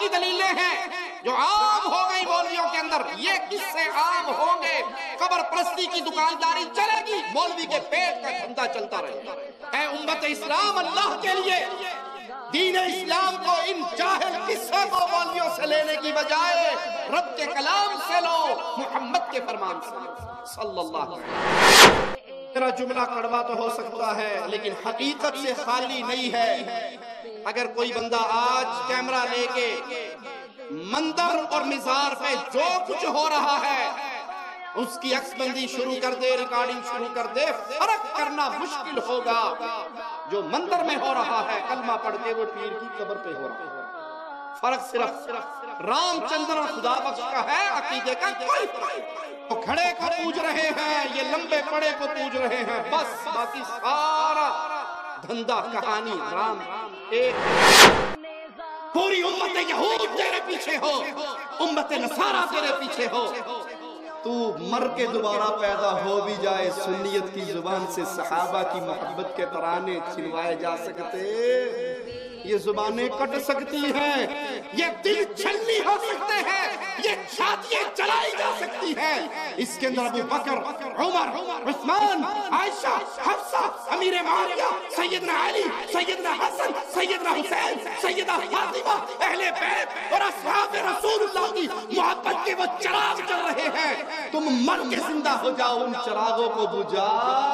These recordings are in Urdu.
کی دلیلیں ہیں جو عام ہو گئی مولویوں کے اندر. یہ کس سے عام ہوں گے؟ قبر پرستی کی دکانداری چلے گی، مولوی کے پیٹ کا دھندا چلتا رہے گا. اے امت اسلام، اللہ کے لیے دین اسلام کو ان جاہل قصے کو مولویوں سے لینے کی بجائے رب کے کلام سے لو، محمد کے فرمان سے لو صلی اللہ علیہ وسلم. میرا جملہ کڑوا تو ہو سکتا ہے لیکن حقیقت سے خالی نہیں ہے. اگر کوئی بندہ آج کیمرہ لے کے مندر اور مزار پہ جو کچھ ہو رہا ہے اس کی عکس بندی شروع کر دے، ریکارڈنگ شروع کر دے، فرق کرنا مشکل ہوگا. جو مندر میں ہو رہا ہے کلمہ پڑھ کے وہ پیر کی قبر پہ ہو رہا ہے. فرق صرف رام چندر اور خدا بخش کا ہے، عقیدے کا کوئی فرق. وہ کھڑے کو پوج رہے ہیں، یہ لمبے پڑے کو پوج رہے ہیں، بس باقی سارا دھندا کہانی رام ایک. پوری امت یہود تیرے پیچھے ہو، امت نصارہ تیرے پیچھے ہو. تو مر کے دوبارہ پیدا ہو بھی جائے، سنیت کی زبان سے صحابہ کی محبت کے ترانے چھنوائے جا سکتے، یہ زبانیں کٹ سکتی ہیں، یہ دل چھلنی ہو سکتے ہیں، یہ چھاتیاں چلائی جا سکتی ہیں. اس کے اندر ابو بکر، عمر، عثمان، عائشہ، حفصہ، امیر معاویہ، سیدنا علی، سیدنا حسن، سیدنا حسین، سیدہ فاطمہ، اہل بیت اور اصحاب رسول اللہ کی محبت کے وہ چراغ جل رہے ہیں. تم مر کے زندہ ہو جاؤ، ان چراغوں کو بجھا.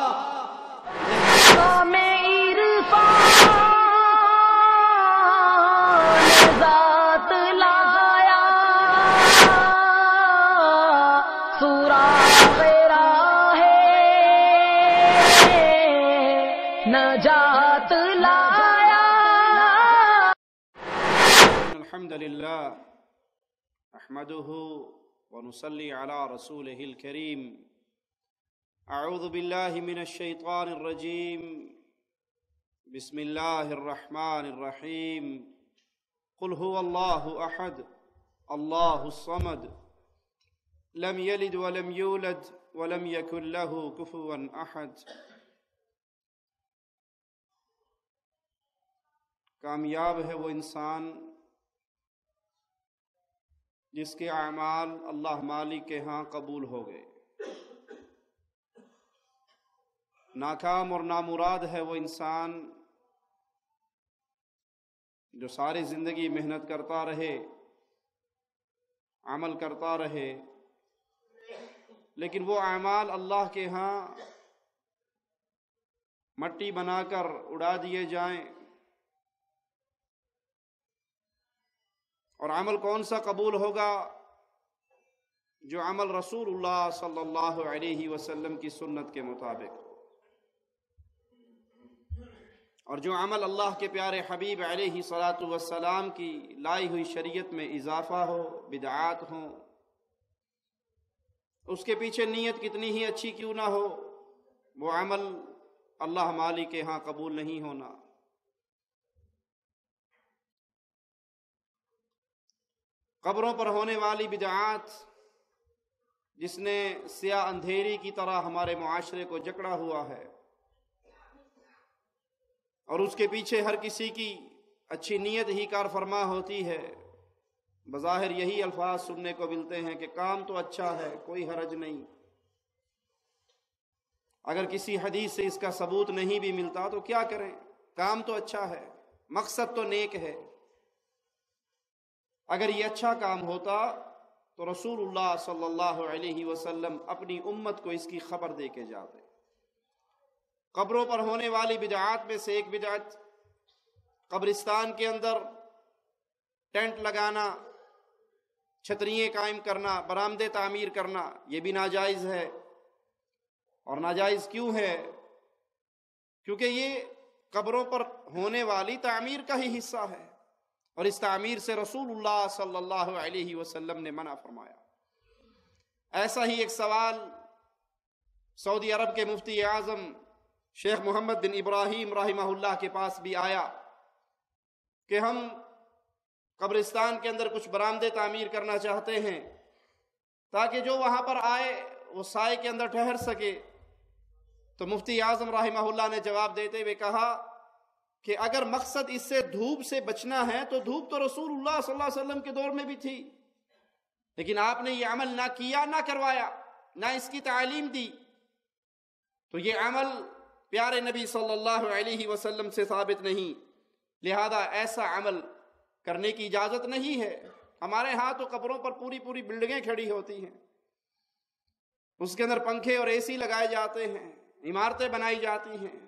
نجات لایا. الحمد للہ احمده ونصلي على رسوله الكريم. اعوذ باللہ من الشیطان الرجیم. بسم اللہ الرحمن الرحیم. قل هو اللہ احد اللہ الصمد لم یلد ولم یولد ولم یکن له کفوا احد. کامیاب ہے وہ انسان جس کے اعمال اللہ مالک کے ہاں قبول ہو گئے. ناکام اور نامراد ہے وہ انسان جو ساری زندگی محنت کرتا رہے، عمل کرتا رہے، لیکن وہ اعمال اللہ کے ہاں مٹی بنا کر اڑا دیے جائیں. اور عمل کون سا قبول ہوگا؟ جو عمل رسول اللہ صلی اللہ علیہ وسلم کی سنت کے مطابق، اور جو عمل اللہ کے پیارے حبیب علیہ الصلاۃ والسلام کی لائی ہوئی شریعت میں اضافہ ہو، بدعات ہوں، اس کے پیچھے نیت کتنی ہی اچھی کیوں نہ ہو، وہ عمل اللہ مالک کے ہاں قبول نہیں ہونا. قبروں پر ہونے والی بدعات جس نے سیاہ اندھیری کی طرح ہمارے معاشرے کو جکڑا ہوا ہے، اور اس کے پیچھے ہر کسی کی اچھی نیت ہی کار فرما ہوتی ہے. بظاہر یہی الفاظ سننے کو ملتے ہیں کہ کام تو اچھا ہے، کوئی حرج نہیں. اگر کسی حدیث سے اس کا ثبوت نہیں بھی ملتا تو کیا کریں، کام تو اچھا ہے، مقصد تو نیک ہے. اگر یہ اچھا کام ہوتا تو رسول اللہ صلی اللہ علیہ وسلم اپنی امت کو اس کی خبر دے کے جاتے. قبروں پر ہونے والی بدعات میں سے ایک بدعت قبرستان کے اندر ٹینٹ لگانا، چھتریاں قائم کرنا، برآمدے تعمیر کرنا، یہ بھی ناجائز ہے. اور ناجائز کیوں ہے؟ کیونکہ یہ قبروں پر ہونے والی تعمیر کا ہی حصہ ہے، اور اس تعمیر سے رسول اللہ صلی اللہ علیہ وسلم نے منع فرمایا. ایسا ہی ایک سوال سعودی عرب کے مفتی اعظم شیخ محمد بن ابراہیم رحمہ اللہ کے پاس بھی آیا کہ ہم قبرستان کے اندر کچھ برآمدے تعمیر کرنا چاہتے ہیں تاکہ جو وہاں پر آئے وہ سائے کے اندر ٹھہر سکے. تو مفتی اعظم رحمہ اللہ نے جواب دیتے ہوئے کہا کہ اگر مقصد اس سے دھوپ سے بچنا ہے تو دھوپ تو رسول اللہ صلی اللہ علیہ وسلم کے دور میں بھی تھی، لیکن آپ نے یہ عمل نہ کیا، نہ کروایا، نہ اس کی تعلیم دی، تو یہ عمل پیارے نبی صلی اللہ علیہ وسلم سے ثابت نہیں، لہذا ایسا عمل کرنے کی اجازت نہیں ہے۔ ہمارے ہاں تو قبروں پر پوری پوری بلڈنگیں کھڑی ہوتی ہیں، اس کے اندر پنکھے اور اے سی لگائے جاتے ہیں، عمارتیں بنائی جاتی ہیں۔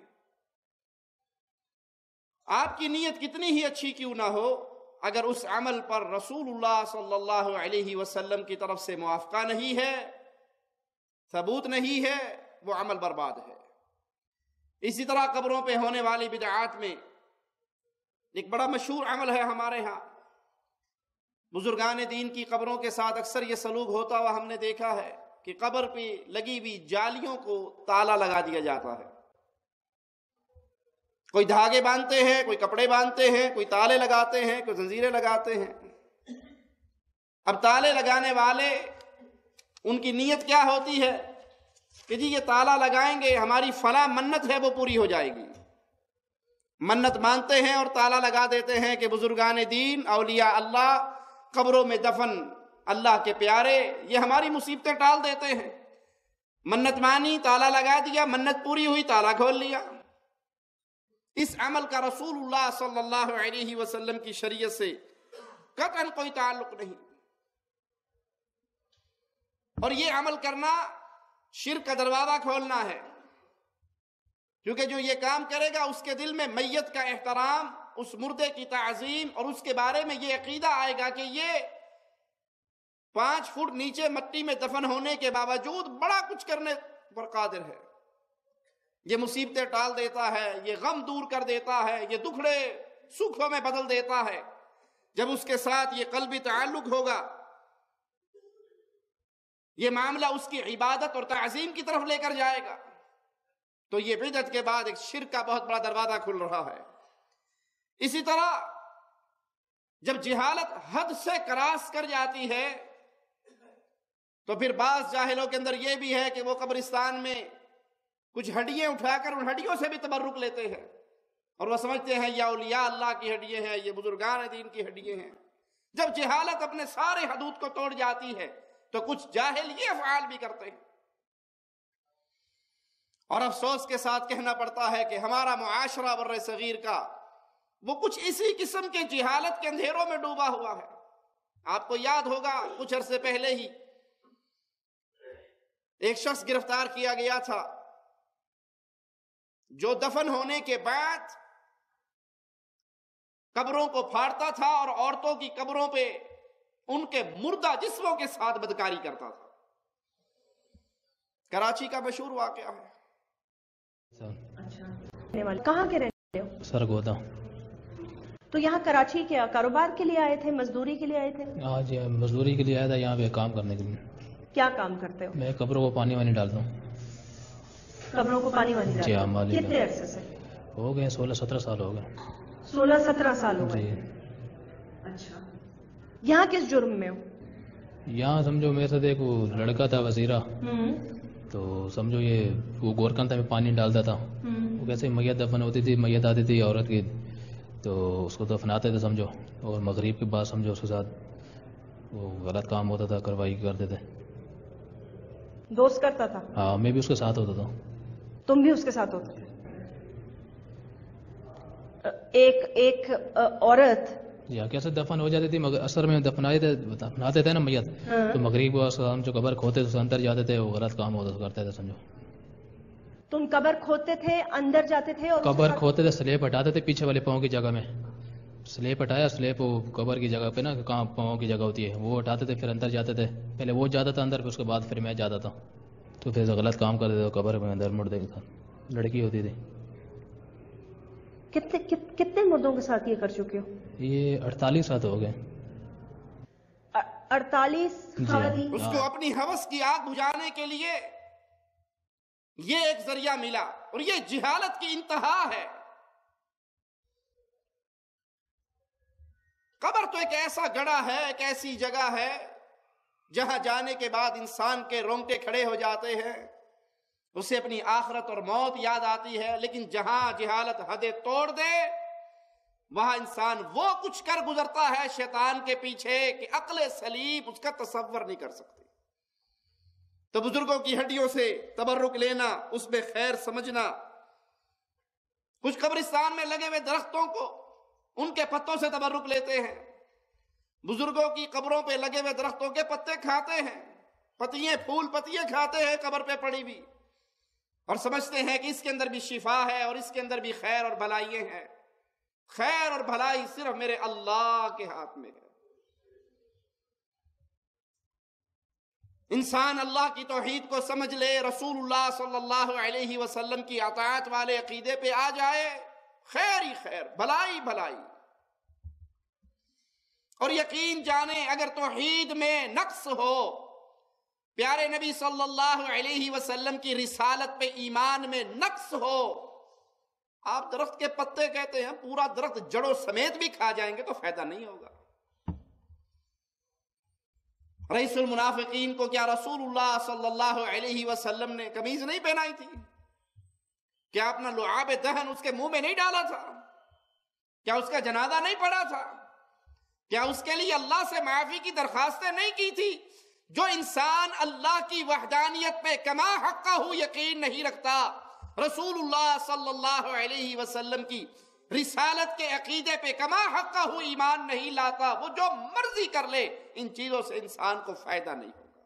آپ کی نیت کتنی ہی اچھی کیوں نہ ہو، اگر اس عمل پر رسول اللہ صلی اللہ علیہ وسلم کی طرف سے موافقہ نہیں ہے، ثبوت نہیں ہے، وہ عمل برباد ہے۔ اسی طرح قبروں پہ ہونے والی بدعات میں ایک بڑا مشہور عمل ہے ہمارے ہاں، بزرگان دین کی قبروں کے ساتھ اکثر یہ سلوک ہوتا ہوا ہم نے دیکھا ہے کہ قبر پہ لگی ہوئی جالیوں کو تالا لگا دیا جاتا ہے۔ کوئی دھاگے باندھتے ہیں، کوئی کپڑے باندھتے ہیں، کوئی تالے لگاتے ہیں، کوئی زنجیریں لگاتے ہیں۔ اب تالے لگانے والے ان کی نیت کیا ہوتی ہے کہ جی یہ تالا لگائیں گے ہماری فلاں منت ہے وہ پوری ہو جائے گی، منت مانتے ہیں اور تالا لگا دیتے ہیں کہ بزرگان دین، اولیاء اللہ، قبروں میں دفن اللہ کے پیارے یہ ہماری مصیبتیں ٹال دیتے ہیں۔ منت مانی، تالا لگا دیا، منت پوری ہوئی، تالا کھول لیا۔ اس عمل کا رسول اللہ صلی اللہ علیہ وسلم کی شریعت سے قطعاً کوئی تعلق نہیں، اور یہ عمل کرنا شرک کا دروازہ کھولنا ہے، کیونکہ جو یہ کام کرے گا اس کے دل میں میت کا احترام، اس مردے کی تعظیم، اور اس کے بارے میں یہ عقیدہ آئے گا کہ یہ 5 فٹ نیچے مٹی میں دفن ہونے کے باوجود بڑا کچھ کرنے پر قادر ہے، یہ مصیبتیں ٹال دیتا ہے، یہ غم دور کر دیتا ہے، یہ دکھڑے سکھوں میں بدل دیتا ہے۔ جب اس کے ساتھ یہ قلبی تعلق ہوگا، یہ معاملہ اس کی عبادت اور تعظیم کی طرف لے کر جائے گا، تو یہ بدعت کے بعد ایک شرک کا بہت بڑا دروازہ کھل رہا ہے۔ اسی طرح جب جہالت حد سے کراس کر جاتی ہے تو پھر بعض جاہلوں کے اندر یہ بھی ہے کہ وہ قبرستان میں کچھ ہڈیاں اٹھا کر ان ہڈیوں سے بھی تبرک لیتے ہیں، اور وہ سمجھتے ہیں یہ اولیاء اللہ کی ہڈیاں ہیں، یہ بزرگان دین کی ہڈیاں ہیں۔ جب جہالت اپنے سارے حدود کو توڑ جاتی ہے تو کچھ جاہل یہ افعال بھی کرتے ہیں، اور افسوس کے ساتھ کہنا پڑتا ہے کہ ہمارا معاشرہ بر صغیر کا وہ کچھ اسی قسم کے جہالت کے اندھیروں میں ڈوبا ہوا ہے۔ آپ کو یاد ہوگا کچھ عرصے پہلے ہی ایک شخص گرفتار کیا گیا تھا جو دفن ہونے کے بعد قبروں کو پھاڑتا تھا اور عورتوں کی قبروں پہ ان کے مردہ جسموں کے ساتھ بدکاری کرتا تھا۔ کراچی کا مشہور واقعہ ہے۔ کہاں کے رہنے ہو؟ سرگودا۔ تو یہاں کراچی کیا کاروبار کے لیے آئے تھے، مزدوری کے لیے آئے تھے؟ آج مزدوری کے لیے آیا تھا، یہاں پہ کام کرنے کے لیے۔ کیا کام کرتے ہو؟ میں قبروں کو پانی وانی ڈالتا ہوں۔ قبروں کو پانی وانی جی ہاں، مالی میں۔ کتنے عرصے سے؟ ہو گئے 16-17 سال ہو گئے۔ 16-17 سال ہو گئے۔ جی۔ اچھا، یہاں کس جرم میں ہو؟ یہاں سمجھو میرے ساتھ ایک وہ لڑکا تھا وزیرہ، تو سمجھو یہ وہ گورکن تھا، میں پانی ڈالتا تھا، وہ کیسے میت دفن ہوتی تھی، میت آتی تھی عورت کی تو اس کو دفناتے تھے سمجھو، اور مغرب کے بعد سمجھو اس کے ساتھ وہ غلط کام ہوتا تھا، کارروائی کرتے تھے۔ دوست کرتا تھا؟ ہاں، میں بھی اس کے ساتھ ہوتا تھا۔ تم بھی اس کے ساتھ ہوتے تھے؟ ایک عورت یا کیسے دفن ہو جاتی تھی، مگر اثر میں دفناتے تھے نا میت، تو مغرب کو جو قبر کھوتے تھے اندر جاتے تھے، وہ غلط کام ہوتا کرتے تھے سمجھو۔ تم قبر کھودتے تھے، اندر جاتے تھے اور قبر کھوتے تھے، سلیب ہٹاتے تھے پیچھے والے پاؤں کی جگہ میں، سلیب ہٹایا، سلیب وہ قبر کی جگہ پہ نا کہاں پاؤں کی جگہ ہوتی ہے وہ ہٹاتے تھے، پھر اندر جاتے تھے، پہلے وہ جاتا تھا اندر، پھر اس کے بعد پھر میں جاتا تھا، تو پھر غلط کام کرتے تھے قبر میں اندر مردے کے ساتھ، لڑکی ہوتی تھی۔ کتنے مردوں کے ساتھ یہ کر چکے ہو؟ یہ 48 سال ہو گئے۔ 48 خواتین؟ اس کو اپنی ہوس کی آگ بجھانے کے لیے یہ ایک ذریعہ ملا، اور یہ جہالت کی انتہا ہے۔ قبر تو ایک ایسا گڑھا ہے، ایک ایسی جگہ ہے جہاں جانے کے بعد انسان کے رونگٹے کھڑے ہو جاتے ہیں، اسے اپنی آخرت اور موت یاد آتی ہے، لیکن جہاں جہالت حدیں توڑ دے وہاں انسان وہ کچھ کر گزرتا ہے شیطان کے پیچھے کہ عقل سلیم اس کا تصور نہیں کر سکتی. تو بزرگوں کی ہڈیوں سے تبرک لینا، اس میں خیر سمجھنا، کچھ قبرستان میں لگے ہوئے درختوں کو ان کے پتوں سے تبرک لیتے ہیں، بزرگوں کی قبروں پہ لگے ہوئے درختوں کے پتے کھاتے ہیں، پتیاں پھول پتیاں کھاتے ہیں قبر پہ پڑی ہوئی، اور سمجھتے ہیں کہ اس کے اندر بھی شفا ہے اور اس کے اندر بھی خیر اور بھلائیاں ہیں. خیر اور بھلائی صرف میرے اللہ کے ہاتھ میں ہے. انسان اللہ کی توحید کو سمجھ لے، رسول اللہ صلی اللہ علیہ وسلم کی اطاعت والے عقیدے پہ آ جائے، خیر ہی خیر، بھلائی بھلائی. اور یقین جانے اگر توحید میں نقص ہو، پیارے نبی صلی اللہ علیہ وسلم کی رسالت پہ ایمان میں نقص ہو، آپ درخت کے پتے کہتے ہیں، پورا درخت جڑوں سمیت بھی کھا جائیں گے تو فائدہ نہیں ہوگا. رئیس المنافقین کو کیا رسول اللہ صلی اللہ علیہ وسلم نے قمیض نہیں پہنائی تھی؟ کیا اپنا لعاب دہن اس کے منہ میں نہیں ڈالا تھا؟ کیا اس کا جنازہ نہیں پڑھا تھا؟ کیا اس کے لیے اللہ سے معافی کی درخواستیں نہیں کی تھی؟ جو انسان اللہ کی وحدانیت پہ کما حقہ یقین نہیں رکھتا، رسول اللہ صلی اللہ علیہ وسلم کی رسالت کے عقیدے پہ کما حقہ ایمان نہیں لاتا، وہ جو مرضی کر لے، ان چیزوں سے انسان کو فائدہ نہیں ہوگا.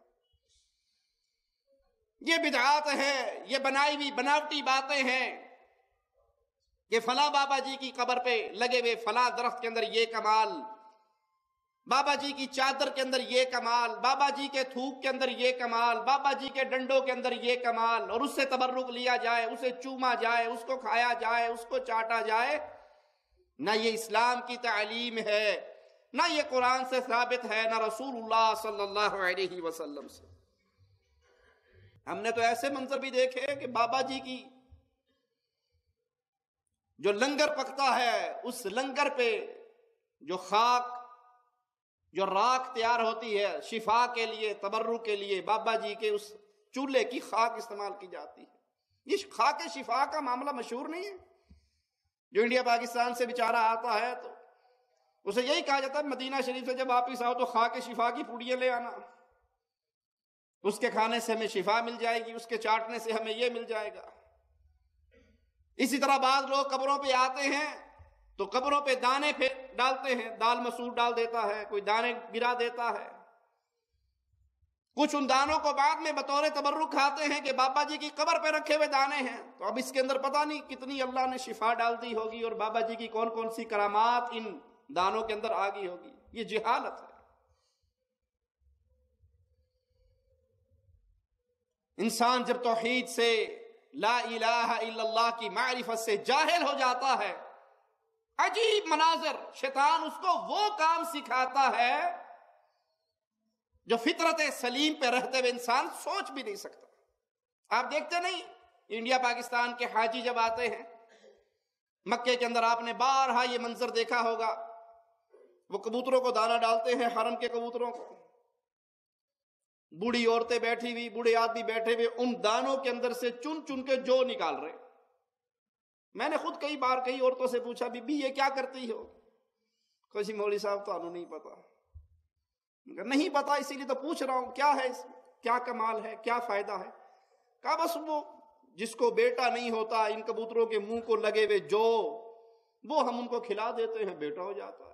یہ بدعات ہے، یہ بنائی ہوئی بناوٹی باتیں ہیں کہ فلاں بابا جی کی قبر پہ لگے ہوئے فلاں درخت کے اندر یہ کمال، بابا جی کی چادر کے اندر یہ کمال، بابا جی کے تھوک کے اندر یہ کمال، بابا جی کے ڈنڈوں کے اندر یہ کمال، اور اس سے تبرک لیا جائے، اسے چوما جائے، اس کو کھایا جائے، اس کو چاٹا جائے. نہ یہ اسلام کی تعلیم ہے، نہ یہ قرآن سے ثابت ہے، نہ رسول اللہ صلی اللہ علیہ وسلم سے. ہم نے تو ایسے منظر بھی دیکھے کہ بابا جی کی جو لنگر پکتا ہے، اس لنگر پہ جو خاک، جو راکھ تیار ہوتی ہے شفا کے لیے، تبرک کے لیے، بابا جی کے اس چولہے کی خاک استعمال کی جاتی ہے. یہ خاک شفا کا معاملہ مشہور نہیں ہے؟ جو انڈیا پاکستان سے بیچارہ آتا ہے تو اسے یہی کہا جاتا ہے مدینہ شریف سے جب واپس آؤ تو خاک شفا کی پوڑیاں لے آنا، اس کے کھانے سے ہمیں شفا مل جائے گی، اس کے چاٹنے سے ہمیں یہ مل جائے گا. اسی طرح بعض لوگ قبروں پہ آتے ہیں تو قبروں پہ دانے ڈالتے ہیں، دال مسور ڈال دیتا ہے، کوئی دانے گرا دیتا ہے. کچھ ان دانوں کو بعد میں بطور تبرک کھاتے ہیں کہ بابا جی کی قبر پہ رکھے ہوئے دانے ہیں. تو اب اس کے اندر پتہ نہیں کتنی اللہ نے شفا ڈال دی ہوگی اور بابا جی کی کون کون سی کرامات ان دانوں کے اندر آ گئی ہوگی. یہ جہالت ہے. انسان جب توحید سے، لا الہ الا اللہ کی معرفت سے جاہل ہو جاتا ہے، عجیب مناظر، شیطان اس کو وہ کام سکھاتا ہے جو فطرت سلیم پہ رہتے ہوئے انسان سوچ بھی نہیں سکتا. آپ دیکھتے نہیں انڈیا پاکستان کے حاجی جب آتے ہیں مکے کے اندر، آپ نے بارہا یہ منظر دیکھا ہوگا، وہ کبوتروں کو دانا ڈالتے ہیں، حرم کے کبوتروں کو، بوڑھی عورتیں بیٹھی ہوئی، بوڑھے آدمی بیٹھے ہوئے، ان دانوں کے اندر سے چن چن کے جو نکال رہے. میں نے خود کئی بار کئی عورتوں سے پوچھا، بی بی یہ کیا کرتی ہو؟ کسی مولوی صاحب تو نہیں پتا. نہیں پتا اسی لیے تو پوچھ رہا ہوں، کیا ہے اس میں، کیا کمال ہے، کیا فائدہ ہے؟ کہا بس وہ جس کو بیٹا نہیں ہوتا، ان کبوتروں کے منہ کو لگے ہوئے جو، وہ ہم ان کو کھلا دیتے ہیں، بیٹا ہو جاتا ہے.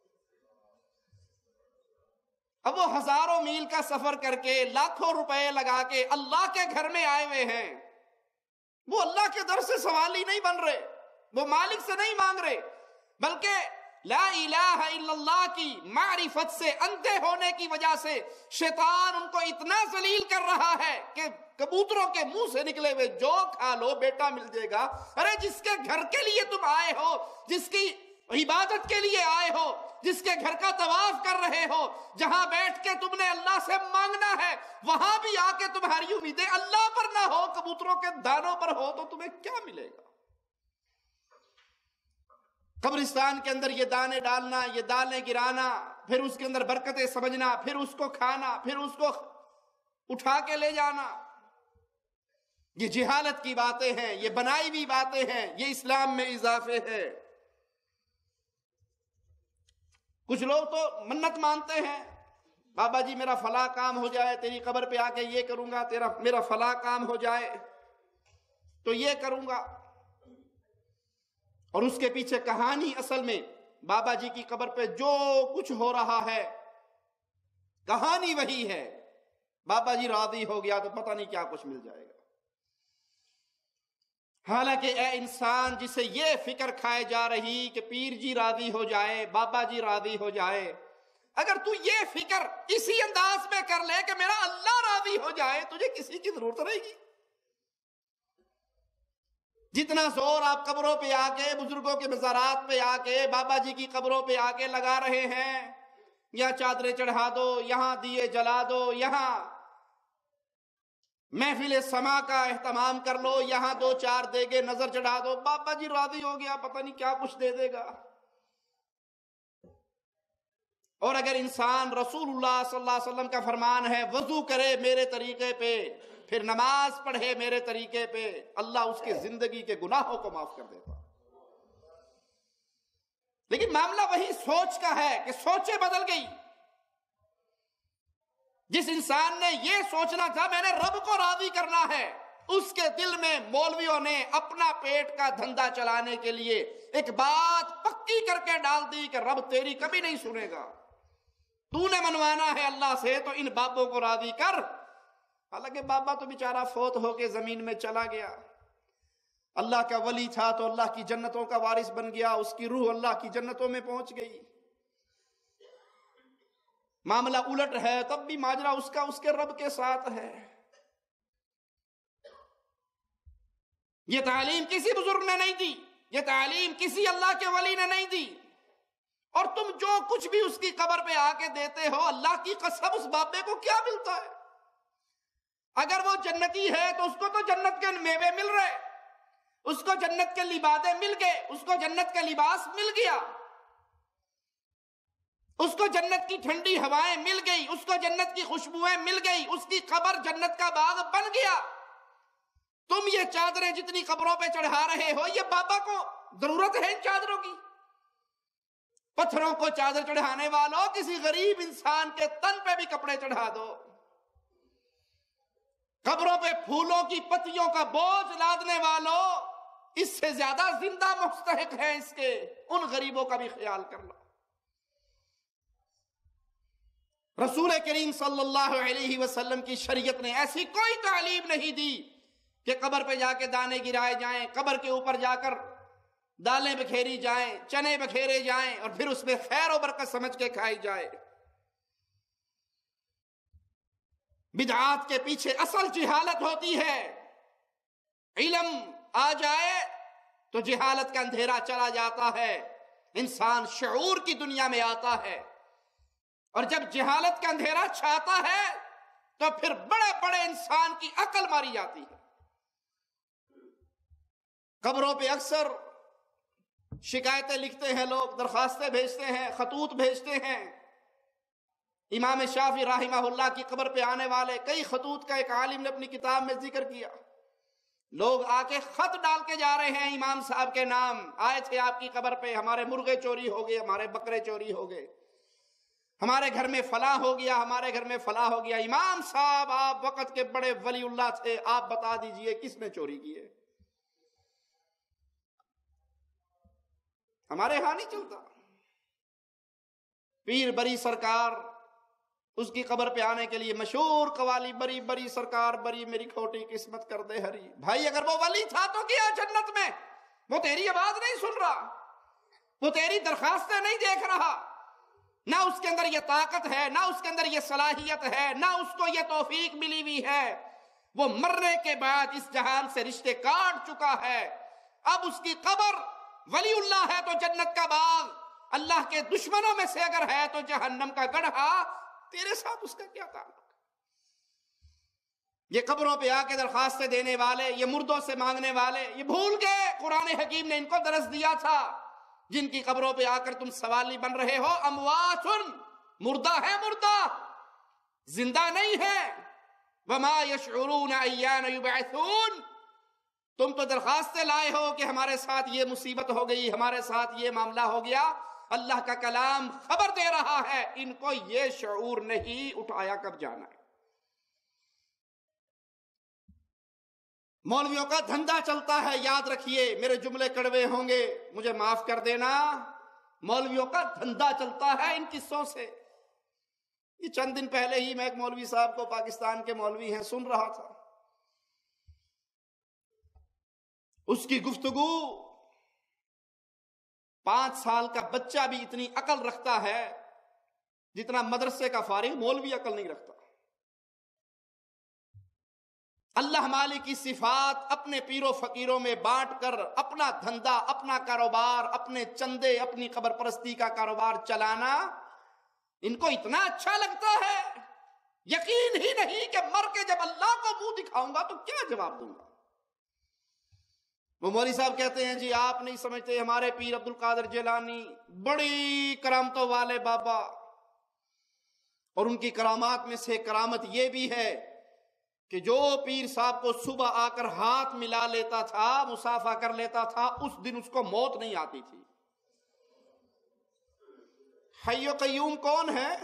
اب وہ ہزاروں میل کا سفر کر کے، لاکھوں روپے لگا کے اللہ کے گھر میں آئے ہوئے ہیں. وہ اللہ کے در سے سوالی نہیں بن رہے، وہ مالک سے نہیں مانگ رہے، بلکہ لا الہ الا اللہ کی معرفت سے اندھے ہونے کی وجہ سے شیطان ان کو اتنا ذلیل کر رہا ہے کہ کبوتروں کے منہ سے نکلے ہوئے جو کھا لو، بیٹا مل جائے گا. ارے جس کے گھر کے لیے تم آئے ہو، جس کی عبادت کے لیے آئے ہو، جس کے گھر کا طواف کر رہے ہو، جہاں بیٹھ کے تم نے اللہ سے مانگنا ہے، وہاں بھی آ کے تمہاری امیدیں اللہ پر نہ ہو، کبوتروں کے دانوں پر ہو، تو تمہیں کیا ملے گا؟ قبرستان کے اندر یہ دانے ڈالنا، یہ دالیں گرانا، پھر اس کے اندر برکتیں سمجھنا، پھر اس کو کھانا، پھر اس کو اٹھا کے لے جانا، یہ جہالت کی باتیں ہیں، یہ بنائی ہوئی باتیں ہیں، یہ اسلام میں اضافے ہے. کچھ لوگ تو منت مانتے ہیں، بابا جی میرا فلاں کام ہو جائے، تیری قبر پہ آ کے یہ کروں گا، میرا فلاں کام ہو جائے تو یہ کروں گا، اور اس کے پیچھے کہانی اصل میں بابا جی کی قبر پہ جو کچھ ہو رہا ہے کہانی وہی ہے، بابا جی راضی ہو گیا تو پتہ نہیں کیا کچھ مل جائے گا۔ حالانکہ اے انسان جسے یہ فکر کھائے جا رہی کہ پیر جی راضی ہو جائے، بابا جی راضی ہو جائے، اگر تو یہ فکر اسی انداز میں کر لے کہ میرا اللہ راضی ہو جائے، تجھے کسی کی ضرورت رہے گی؟ جتنا زور آپ قبروں پہ آ کے، بزرگوں کے مزارات پہ آ کے، بابا جی کی قبروں پہ آ کے لگا رہے ہیں، یہاں چادریں چڑھا دو، یہاں دیے جلا دو، یہاں محفل سما کا اہتمام کر لو، یہاں 2-4 دیگے نظر چڑھا دو، بابا جی راضی ہو گیا، پتہ نہیں کیا کچھ دے دے گا۔ اور اگر انسان رسول اللہ صلی اللہ علیہ وسلم کا فرمان ہے وضو کرے میرے طریقے پہ، پھر نماز پڑھے میرے طریقے پہ، اللہ اس کے زندگی کے گناہوں کو معاف کر دیتا۔ لیکن معاملہ وہی سوچ کا ہے کہ سوچیں بدل گئی۔ جس انسان نے یہ سوچنا تھا میں نے رب کو راضی کرنا ہے، اس کے دل میں مولویوں نے اپنا پیٹ کا دھندا چلانے کے لیے ایک بات پکی کر کے ڈال دی کہ رب تیری کبھی نہیں سنے گا، تو نے منوانا ہے اللہ سے تو ان بابوں کو راضی کر۔ حالانکہ بابا تو بیچارہ فوت ہو کے زمین میں چلا گیا، اللہ کا ولی تھا تو اللہ کی جنتوں کا وارث بن گیا، اس کی روح اللہ کی جنتوں میں پہنچ گئی۔ معاملہ الٹ ہے تب بھی ماجرا اس کا اس کے رب کے ساتھ ہے۔ یہ تعلیم کسی بزرگ نے نہیں دی، یہ تعلیم کسی اللہ کے ولی نے نہیں دی، اور تم جو کچھ بھی اس کی قبر پہ آ کے دیتے ہو، اللہ کی قسم اس بابے کو کیا ملتا ہے؟ اگر وہ جنتی ہے تو اس کو تو جنت کے میوے مل رہے، اس کو جنت کے لبادے مل گئے، اس کو جنت کا لباس مل گیا، اس کو جنت کی ٹھنڈی ہوائیں مل گئی، اس کو جنت کی خوشبوئیں مل گئی، اس کی قبر جنت کا باغ بن گیا۔ تم یہ چادریں جتنی قبروں پہ چڑھا رہے ہو، یہ بابا کو ضرورت ہے ان چادروں کی؟ پتھروں کو چادر چڑھانے والوں، کسی غریب انسان کے تن پہ بھی کپڑے چڑھا دو۔ قبروں پہ پھولوں کی پتیوں کا بوجھ لادنے والوں، اس سے زیادہ زندہ مستحق ہے اس کے، ان غریبوں کا بھی خیال کر لو۔ رسول کریم صلی اللہ علیہ وسلم کی شریعت نے ایسی کوئی تعلیم نہیں دی کہ قبر پہ جا کے دانے گرائے جائیں، قبر کے اوپر جا کر دالیں بکھیری جائیں، چنے بکھیرے جائیں، اور پھر اس میں خیر و برکت سمجھ کے کھائی جائے۔ بدعات کے پیچھے اصل جہالت ہوتی ہے۔ علم آ جائے تو جہالت کا اندھیرا چلا جاتا ہے، انسان شعور کی دنیا میں آتا ہے، اور جب جہالت کا اندھیرا چھاتا ہے تو پھر بڑے بڑے انسان کی عقل ماری جاتی ہے۔ قبروں پہ اکثر شکایتیں لکھتے ہیں لوگ، درخواستیں بھیجتے ہیں، خطوط بھیجتے ہیں۔ امام شافعی رحمہ اللہ کی قبر پہ آنے والے کئی خطوط کا ایک عالم نے اپنی کتاب میں ذکر کیا۔ لوگ آ کے خط ڈال کے جا رہے ہیں امام صاحب کے نام، آئے تھے آپ کی قبر پہ، ہمارے مرغے چوری ہو گئے، ہمارے بکرے چوری ہو گئے، ہمارے گھر میں فلاں ہو گیا، ہمارے گھر میں فلاں ہو گیا۔ امام صاحب آپ وقت کے بڑے ولی اللہ تھے، آپ بتا دیجئے کس نے چوری کی ہے؟ ہمارے ہاں نہیں چلتا۔ پیر بری سرکار، اس کی قبر پہ آنے کے لیے مشہور قوالی، بری بری سرکار بری میری کھوٹی قسمت کر دے ہری۔ بھائی اگر وہ ولی تھا تو کیا جنت میں؟ وہ تیری آواز نہیں سن رہا، وہ تیری درخواستیں نہیں دیکھ رہا، نہ اس کے اندر یہ طاقت ہے، نہ اس کے اندر یہ صلاحیت ہے، نہ اس کو یہ توفیق ملی ہوئی ہے۔ وہ مرنے کے بعد اس جہان سے رشتے کاٹ چکا ہے، اب اس کی قبر ولی اللہ ہے تو جنت کا باغ، اللہ کے دشمنوں میں سے اگر ہے تو جہنم کا گڑھا، تیرے ساتھ اس کا کیا تعلق؟ یہ قبروں پہ آ کے درخواستیں دینے والے، یہ مردوں سے مانگنے والے، یہ بھول گئے قرآن حکیم نے ان کو درس دیا تھا۔ جن کی قبروں پہ آ کر تم سوالی بن رہے ہو، اموات، مردہ ہے، مردہ زندہ نہیں ہے۔ وما یشعرون ایان یبعثون، تم تو درخواستیں لائے ہو کہ ہمارے ساتھ یہ مصیبت ہو گئی، ہمارے ساتھ یہ معاملہ ہو گیا، اللہ کا کلام خبر دے رہا ہے، ان کو یہ شعور نہیں اٹھایا کب جانا ہے۔ مولویوں کا دھندا چلتا ہے، یاد رکھیے، میرے جملے کڑوے ہوں گے مجھے معاف کر دینا، مولویوں کا دھندا چلتا ہے ان قصوں سے۔ یہ چند دن پہلے ہی میں ایک مولوی صاحب کو، پاکستان کے مولوی ہیں، سن رہا تھا، اس کی گفتگو 5 سال کا بچہ بھی اتنی عقل رکھتا ہے جتنا مدرسے کا فارغ مولوی عقل نہیں رکھتا۔ اللہ مالک کی صفات اپنے پیروں فقیروں میں بانٹ کر اپنا دھندا، اپنا کاروبار، اپنے چندے، اپنی قبر پرستی کا کاروبار چلانا ان کو اتنا اچھا لگتا ہے، یقین ہی نہیں کہ مر کے جب اللہ کو منہ دکھاؤں گا تو کیا جواب دوں گا۔ وہ مولوی صاحب کہتے ہیں جی آپ نہیں سمجھتے، ہمارے پیر عبد القادر جیلانی بڑی کرامتوں والے بابا، اور ان کی کرامات میں سے کرامت یہ بھی ہے کہ جو پیر صاحب کو صبح آ کر ہاتھ ملا لیتا تھا، مصافحہ کر لیتا تھا، اس دن اس کو موت نہیں آتی تھی۔ حی و قیوم کون ہے؟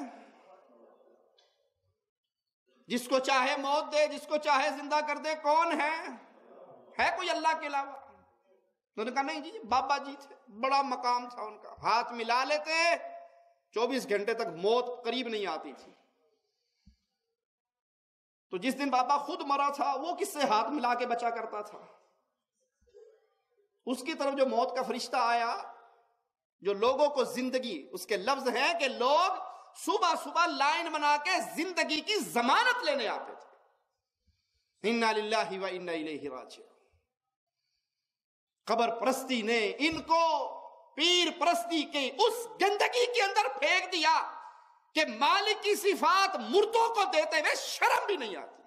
جس کو چاہے موت دے، جس کو چاہے زندہ کر دے، کون ہے کوئی اللہ کے علاوہ؟ انہوں نے کہا نہیں جی بابا جی تھے، بڑا مقام تھا ان کا، ہاتھ ملا لیتے 24 گھنٹے تک موت قریب نہیں آتی تھی۔ تو جس دن بابا خود مرا تھا وہ کس سے ہاتھ ملا کے بچا کرتا تھا؟ اس کی طرف جو موت کا فرشتہ آیا، جو لوگوں کو زندگی، اس کے لفظ ہیں کہ لوگ صبح صبح لائن بنا کے زندگی کی ضمانت لینے آتے تھے۔ انا للہ و انا الیہ راجعون۔ قبر پرستی نے ان کو پیر پرستی کے اس گندگی کے اندر پھینک دیا کہ مالک کی صفات مردوں کو دیتے ہوئے شرم بھی نہیں آتی۔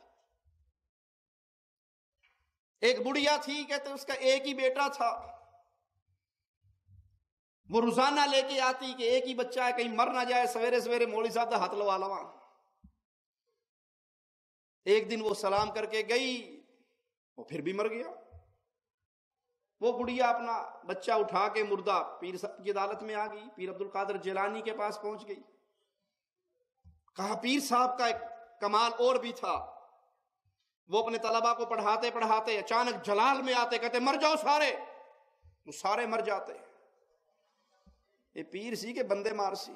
ایک بڑھیا تھی، کہتے اس کا ایک ہی بیٹا تھا، وہ روزانہ لے کے آتی کہ ایک ہی بچہ ہے کہیں مر نہ جائے، سویرے سویرے مولوی صاحب کا ہاتھ لوا لوا۔ ایک دن وہ سلام کر کے گئی، وہ پھر بھی مر گیا۔ وہ بڑھیا اپنا بچہ اٹھا کے مردہ پیر صاحب کی عدالت میں آ گئی، پیر عبد القادر جیلانی کے پاس پہنچ گئی۔ کہا پیر صاحب کا ایک کمال اور بھی تھا، وہ اپنے طلباء کو پڑھاتے پڑھاتے اچانک جلال میں آتے، کہتے مر جاؤ سارے، وہ سارے مر جاتے۔ یہ پیر سی کہ بندے مار سی۔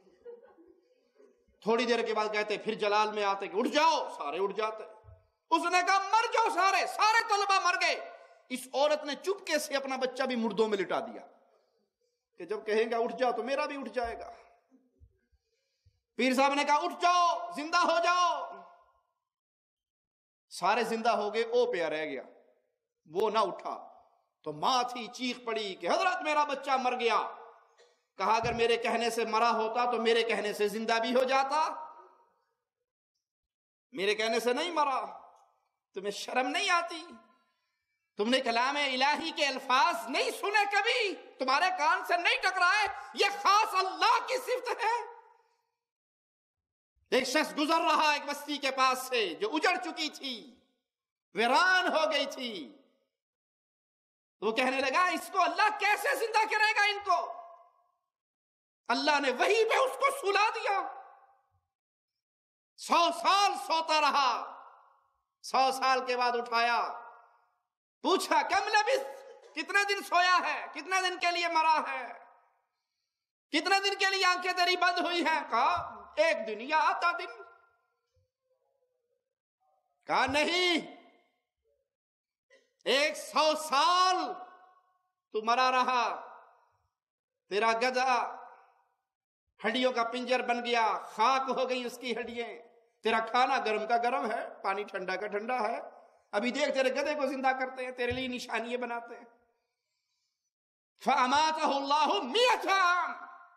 تھوڑی دیر کے بعد کہتے پھر جلال میں آتے کہ اٹھ جاؤ، سارے اٹھ جاتے۔ اس نے کہا مر جاؤ سارے، سارے طلباء مر گئے۔ اس عورت نے چپکے سے اپنا بچہ بھی مردوں میں لٹا دیا کہ جب کہیں گا اٹھ جاؤ تو میرا بھی اٹھ جائے گا۔ پیر صاحب نے کہا اٹھ جاؤ، زندہ ہو جاؤ۔ سارے زندہ ہو گئے، او پہ رہ گیا، وہ نہ اٹھا۔ تو ماں تھی، چیخ پڑی کہ حضرت میرا بچہ مر گیا۔ کہا اگر میرے کہنے سے مرا ہوتا تو میرے کہنے سے زندہ بھی ہو جاتا، میرے کہنے سے نہیں مرا۔ تمہیں شرم نہیں آتی؟ تم نے کلام الہی کے الفاظ نہیں سنے کبھی؟ تمہارے کان سے نہیں ٹکرائے؟ یہ خاص اللہ کی صفت ہے۔ ایک شخص گزر رہا ایک بستی کے پاس سے جو اجڑ چکی تھی، ویران ہو گئی تھی، وہ کہنے لگا اس کو اللہ کیسے زندہ کرے گا؟ ان کو اللہ نے وحی پہ اس کو سلا دیا۔ 100 سال سوتا رہا، 100 سال کے بعد اٹھایا، پوچھا کم لبث، کتنے دن سویا ہے، کتنے دن کے لیے مرا ہے، کتنے دن کے لیے آنکھیں تیری بند ہوئی ہیں؟ کہا 1 دن یا آدھا دن۔ کہا نہیں، 100 سال تو مرا رہا، تیرا گدھا ہڈیوں کا پنجر بن گیا، خاک ہو گئی اس کی ہڈیاں، تیرا کھانا گرم کا گرم ہے، پانی ٹھنڈا کا ٹھنڈا ہے، ابھی دیکھ تیرے گدھے کو زندہ کرتے ہیں، تیرے لیے نشانیاں بناتے ہیں۔ فَأَمَاتَهُ اللَّهُ 100 عام،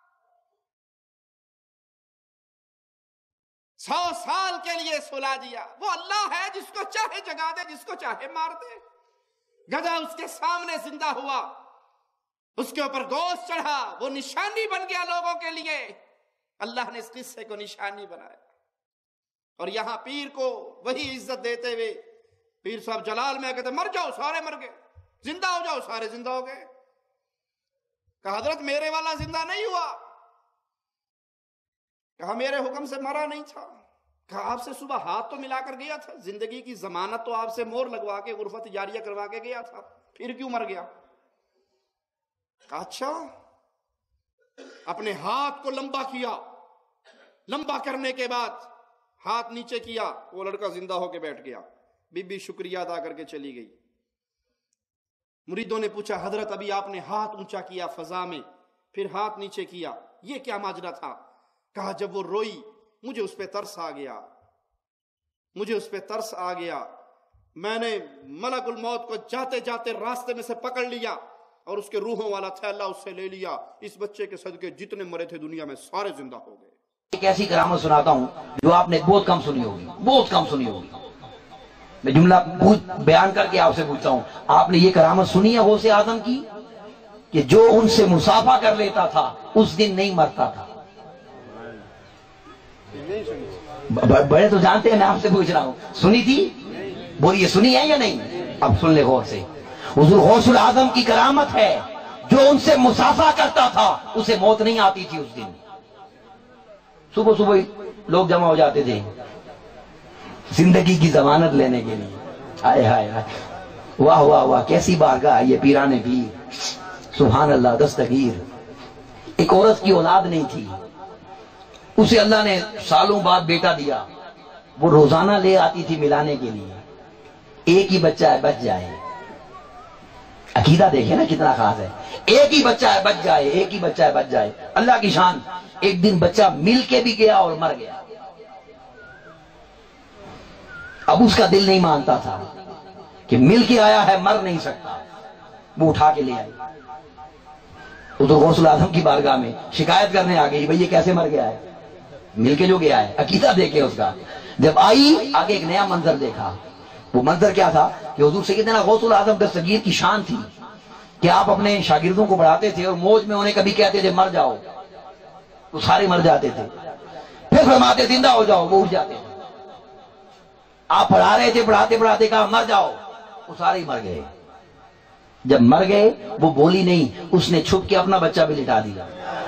100 سال کے لیے سلا دیا۔ وہ اللہ ہے جس کو چاہے جگا دے، جس کو چاہے مار دے۔ گدھا اس کے سامنے زندہ ہوا، اس کے اوپر گوشت چڑھا، وہ نشانی بن گیا لوگوں کے لیے۔ اللہ نے اس قصے کو نشانی بنایا، اور یہاں پیر کو وہی عزت دیتے ہوئے پیر صاحب جلال میں کہتے مر جاؤ، سارے مر گئے، زندہ ہو جاؤ، سارے زندہ ہو گئے۔ کہا حضرت میرے والا زندہ نہیں ہوا. کہا میرے حکم سے مرا نہیں تھا. کہا آپ سے صبح ہاتھ تو ملا کر گیا تھا, زندگی کی ضمانت تو آپ سے مور لگوا کے غرفت جاریہ کروا کے گیا تھا, پھر کیوں مر گیا؟ کہا اچھا. اپنے ہاتھ کو لمبا کیا, لمبا کرنے کے بعد ہاتھ نیچے کیا, وہ لڑکا زندہ ہو کے بیٹھ گیا. بی بی شکریہ ادا کر کے چلی گئی. مریدوں نے پوچھا حضرت ابھی آپ نے ہاتھ اونچا کیا فضا میں, پھر ہاتھ نیچے کیا, یہ کیا ماجرا تھا؟ کہا جب وہ روئی مجھے اس پہ ترس آ گیا, مجھے اس پہ ترس آ گیا. میں نے ملک الموت کو جاتے جاتے راستے میں سے پکڑ لیا اور اس کے روحوں والا تھا, اللہ اس سے لے لیا. اس بچے کے صدقے جتنے مرے تھے دنیا میں سارے زندہ ہو گئے. ایک ایسی کرامت سناتا ہوں جو آپ نے بہت کم سنی ہوگی, بہت کم سنی ہوگی. میں جملہ بیان کر کے آپ سے پوچھتا ہوں, آپ نے یہ کرامت سنی ہے غوث اعظم کی کہ جو ان سے مسافہ کر لیتا تھا اس دن نہیں مرتا تھا؟ بڑے تو جانتے ہیں, میں آپ سے پوچھ رہا ہوں, سنی تھی؟ بولیے سنی ہے یا نہیں؟ اب سن لے غور سے. حضور غوث الاعظم کی کرامت ہے جو ان سے مسافہ کرتا تھا اسے موت نہیں آتی تھی اس دن. صبح صبح لوگ جمع ہو جاتے تھے زندگی کی ضمانت لینے کے لیے. ہائے ہائے ہائے, واہ واہ واہ, کیسی بارگاہ یہ پیران پیر, سبحان اللہ, دستگیر. ایک عورت کی اولاد نہیں تھی, اسے اللہ نے سالوں بعد بیٹا دیا. وہ روزانہ لے آتی تھی ملانے کے لیے. ایک ہی بچہ ہے بچ جائے, عقیدہ دیکھیں نا کتنا خاص ہے. ایک ہی بچہ ہے بچ جائے, ایک ہی بچہ ہے بچ جائے. اللہ کی شان. ایک دن بچہ مل کے بھی گیا اور مر گیا. اب اس کا دل نہیں مانتا تھا کہ مل کے آیا ہے مر نہیں سکتا. وہ اٹھا کے لے آئی. تو غوث الاعظم کی بارگاہ میں شکایت کرنے آ گئی, بھئی یہ کیسے مر گیا ہے؟ مل کے جو گیا ہے, عقیدہ دیکھے اس کا. جب آئی آگے ایک نیا منظر دیکھا. وہ منظر کیا تھا کہ حضور سیدنا غوث الاعظم دستگیر کی شان تھی کہ آپ اپنے شاگردوں کو پڑھاتے تھے اور موج میں انہیں کبھی کہتے تھے مر جاؤ, تو سارے مر جاتے تھے. پھر فرماتے زندہ ہو جاؤ, وہ اٹھ جاتے تھے. آپ پڑھا رہے تھے, پڑھاتے پڑھاتے کہا مر جاؤ, وہ سارے مر گئے. جب مر گئے وہ بولی نہیں, اس نے چھپ کے اپنا بچہ بھی لٹا دیا.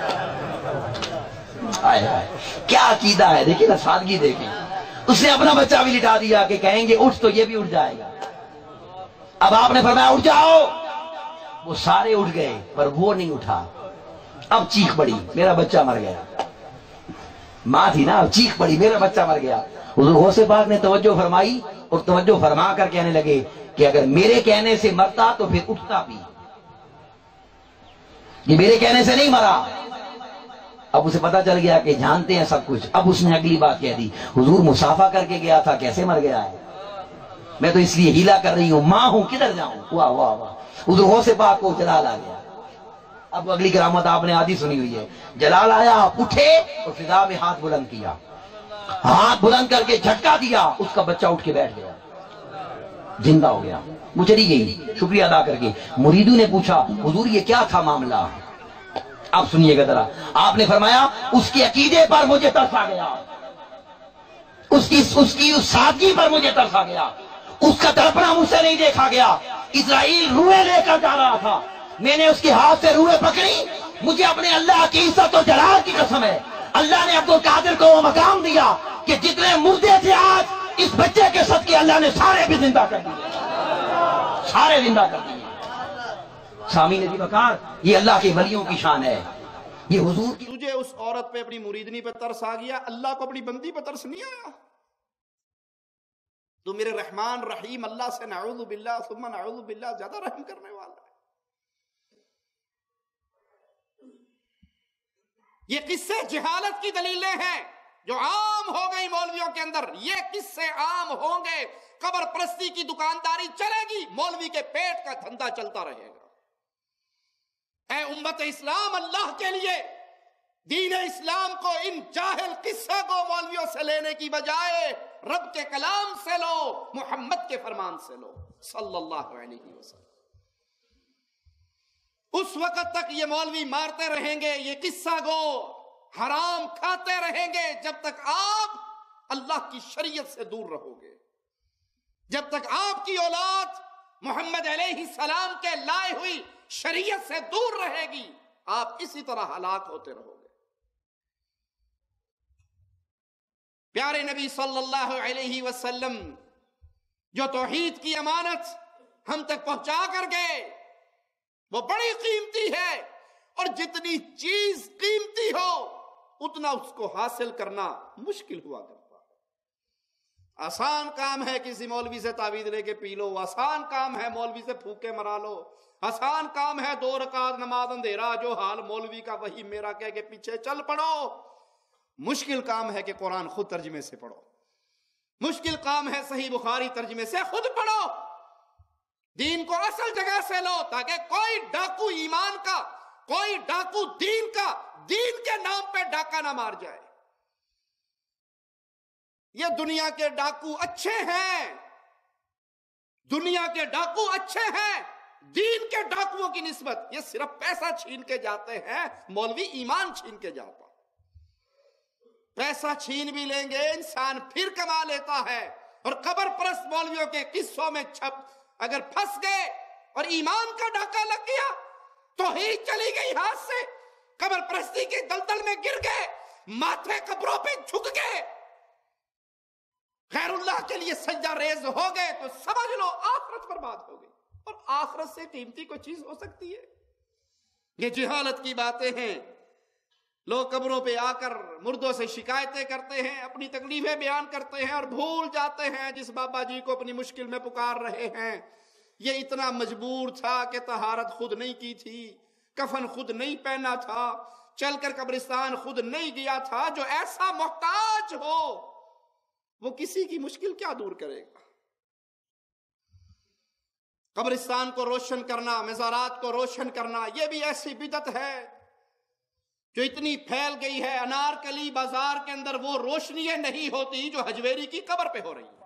آئے آئے, کیا عقیدہ ہے, دیکھیں نا سادگی دیکھیں. اس نے اپنا بچہ بھی لٹا دیا کہ کہیں گے اٹھ تو یہ بھی اٹھ جائے گا. اب آپ نے فرمایا اٹھ جاؤ, وہ سارے اٹھ گئے پر وہ نہیں اٹھا. اب چیخ پڑی میرا بچہ مر گیا. ماں تھی نا, اب چیخ پڑی میرا بچہ مر گیا. حضور غوث پاک نے توجہ فرمائی اور توجہ فرما کر کہنے لگے کہ اگر میرے کہنے سے مرتا تو پھر اٹھتا بھی, یہ میرے کہنے سے نہیں مرا. اب اسے پتا چل گیا کہ جانتے ہیں سب کچھ. اب اس نے اگلی بات کہہ دی, حضور مسافہ کر کے گیا تھا کیسے مر گیا ہے؟ میں تو اس لیے ہیلا کر رہی ہوں, ماں ہوں کدھر جاؤں. واہ واہ واہ, حضور غوث پاک کو جلال آ گیا. اب اگلی کرامت آپ نے آدھی سنی ہوئی ہے. جلال آیا, اٹھے تو فضا میں ہاتھ بلند کیا, ہاتھ بلند کر کے جھٹکا دیا, اس کا بچہ اٹھ کے بیٹھ گیا, زندہ ہو گیا. وہ چلی گئی شکریہ ادا کر کے. مریدوں نے پوچھا حضور یہ کیا تھا معاملہ؟ اب سنیے گا ذرا. آپ نے فرمایا اس کے عقیدے پر مجھے ترس آ گیا, اس کی سادگی پر مجھے ترس آ گیا. اس کا تڑپنا مجھ سے نہیں دیکھا گیا. اسرائیل روحیں لے کر جا رہا تھا, میں نے اس کے ہاتھ سے روحیں پکڑی. مجھے اپنے اللہ کی عزت و جلال کی قسم ہے, اللہ نے عبد القادر کو وہ مقام دیا کہ جتنے مردے تھے آج اس بچے کے صدقے اللہ نے سارے بھی زندہ کر دیے, سارے زندہ کر دیے. سامعین عزیز وقار, یہ اللہ کے ولیوں کی شان ہے. یہ حضور کی. تجھے اس عورت پہ اپنی مریدنی پہ ترس آ گیا, اللہ کو اپنی بندی پہ ترس نہیں آیا؟ تو میرے رحمان رحیم اللہ سے نعوذ باللہ ثم نعوذ باللہ زیادہ رحم کرنے والا ہے. یہ قصے جہالت کی دلیلیں ہیں جو عام ہو گئی مولویوں کے اندر. یہ قصے عام ہوں گے, قبر پرستی کی دکانداری چلے گی, مولوی کے پیٹ کا دھندا چلتا رہے گا. اے امت اسلام, اللہ کے لیے دین اسلام کو ان جاہل قصہ کو مولویوں سے لینے کی بجائے رب کے کلام سے لو, محمد کے فرمان سے لو صلی اللہ علیہ وسلم. اس وقت تک یہ مولوی مارتے رہیں گے, یہ قصہ گو حرام کھاتے رہیں گے جب تک آپ اللہ کی شریعت سے دور رہو گے. جب تک آپ کی اولاد محمد علیہ السلام کے لائے ہوئی شریعت سے دور رہے گی, آپ اسی طرح ہلاک ہوتے رہو گے۔ پیارے نبی صلی اللہ علیہ وسلم جو توحید کی امانت ہم تک پہنچا کر گئے وہ بڑی قیمتی ہے، اور جتنی چیز قیمتی ہو اتنا اس کو حاصل کرنا مشکل ہوا کرتا ہے۔ آسان کام ہے کسی مولوی سے تعویذ لے کے پی لو، آسان کام ہے مولوی سے پھوکے مرا لو، آسان کام ہے 2 رکعت نماز اندھیرا جو حال مولوی کا وہی میرا کہہ کے پیچھے چل پڑو۔ مشکل کام ہے کہ قرآن خود ترجمے سے پڑھو، مشکل کام ہے صحیح بخاری ترجمے سے خود پڑھو، دین کو اصل جگہ سے لو، تاکہ کوئی ڈاکو ایمان کا، کوئی ڈاکو دین کا، دین کے نام پہ ڈاکہ نہ مار جائے۔ یہ دنیا کے ڈاکو اچھے ہیں، دنیا کے ڈاکو اچھے ہیں، دین کے ڈاکوؤں کی نسبت یہ صرف پیسہ چھین کے جاتے ہیں، مولوی ایمان چھین کے جاتا۔ پیسہ چھین بھی لیں گے انسان پھر کما لیتا ہے، اور قبر پرست مولویوں کے قصوں میں چھپ اگر پھنس گئے اور ایمان کا ڈاکہ لگ گیا تو ہی چلی گئی ہاتھ سے، قبر پرستی کے دلدل میں گر گئے، ماتھے قبروں پہ جھک گئے، غیر اللہ کے لیے سجدہ ریز ہو گئے، تو سمجھ لو آخرت برباد ہو گئی۔ اور آخرت سے قیمتی کوئی چیز ہو سکتی ہے؟ یہ جہالت کی باتیں ہیں۔ لوگ قبروں پہ آ کر مردوں سے شکایتیں کرتے ہیں، اپنی تکلیفیں بیان کرتے ہیں، اور بھول جاتے ہیں جس بابا جی کو اپنی مشکل میں پکار رہے ہیں یہ اتنا مجبور تھا کہ طہارت خود نہیں کی تھی، کفن خود نہیں پہنا تھا، چل کر قبرستان خود نہیں گیا تھا۔ جو ایسا محتاج ہو وہ کسی کی مشکل کیا دور کرے گا؟ قبرستان کو روشن کرنا، مزارات کو روشن کرنا، یہ بھی ایسی بدعت ہے جو اتنی پھیل گئی ہے۔ انارکلی بازار کے اندر وہ روشنیاں نہیں ہوتی جو حجویری کی قبر پہ ہو رہی ہیں۔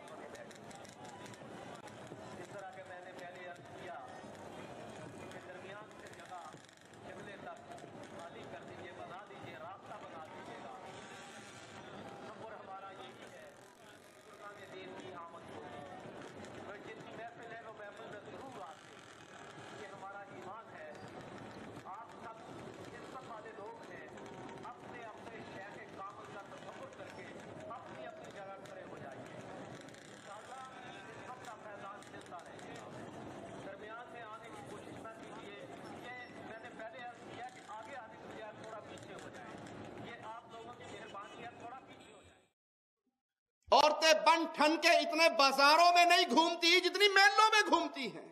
عورتیں بن ٹھن کے اتنے بازاروں میں نہیں گھومتی جتنی میلوں میں گھومتی ہیں۔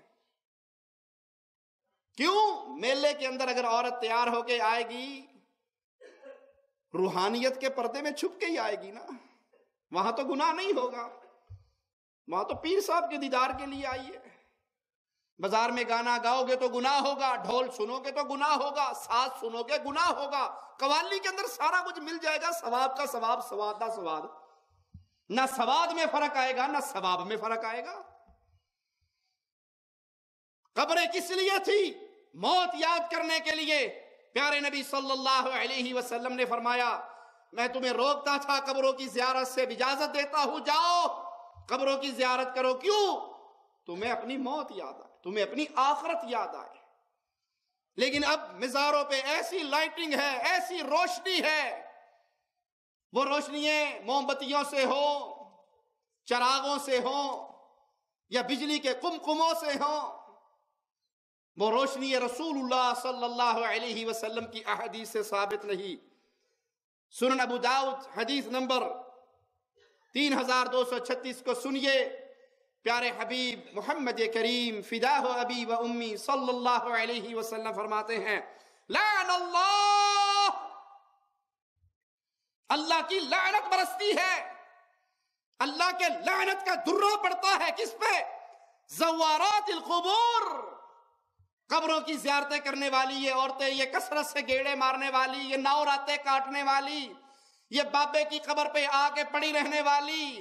کیوں؟ میلے کے اندر اگر عورت تیار ہو کے آئے گی روحانیت کے پردے میں چھپ کے ہی آئے گی نا، وہاں تو گناہ نہیں ہوگا، وہاں تو پیر صاحب کے دیدار کے لیے آئی ہے۔ بازار میں گانا گاؤ گے تو گناہ ہوگا، ڈھول سنو گے تو گناہ ہوگا، ساز سنو گے گناہ ہوگا، قوالی کے اندر سارا کچھ مل جائے گا، ثواب کا ثواب، سواد کا سواد، نہ سواد میں فرق آئے گا نہ ثواب میں فرق آئے گا۔ قبریں کس لیے تھی؟ موت یاد کرنے کے لیے۔ پیارے نبی صلی اللہ علیہ وسلم نے فرمایا میں تمہیں روکتا تھا قبروں کی زیارت سے، اجازت دیتا ہوں جاؤ قبروں کی زیارت کرو۔ کیوں؟ تمہیں اپنی موت یاد آئے، تمہیں اپنی آخرت یاد آئے۔ لیکن اب مزاروں پہ ایسی لائٹنگ ہے، ایسی روشنی ہے، وہ روشنیاں موم بتیوں سے ہوں، چراغوں سے ہوں، یا بجلی کے قمقموں سے ہوں، وہ روشنی رسول اللہ صلی اللہ علیہ وسلم کی احادیث سے ثابت نہیں۔ سنن ابو داؤد حدیث نمبر 3236 کو سنیے۔ پیارے حبیب محمد کریم فداہ ابی و امی صلی اللہ علیہ وسلم فرماتے ہیں لعن اللہ، اللہ کی لعنت برستی ہے، اللہ کے لعنت کا درہ پڑتا ہے کس پہ؟ زوارات القبور، قبروں کی زیارتیں کرنے والی یہ عورتیں، یہ کثرت سے گیڑے مارنے والی، یہ ناؤ راتیں کاٹنے والی، یہ بابے کی قبر پہ آ کے پڑی رہنے والی۔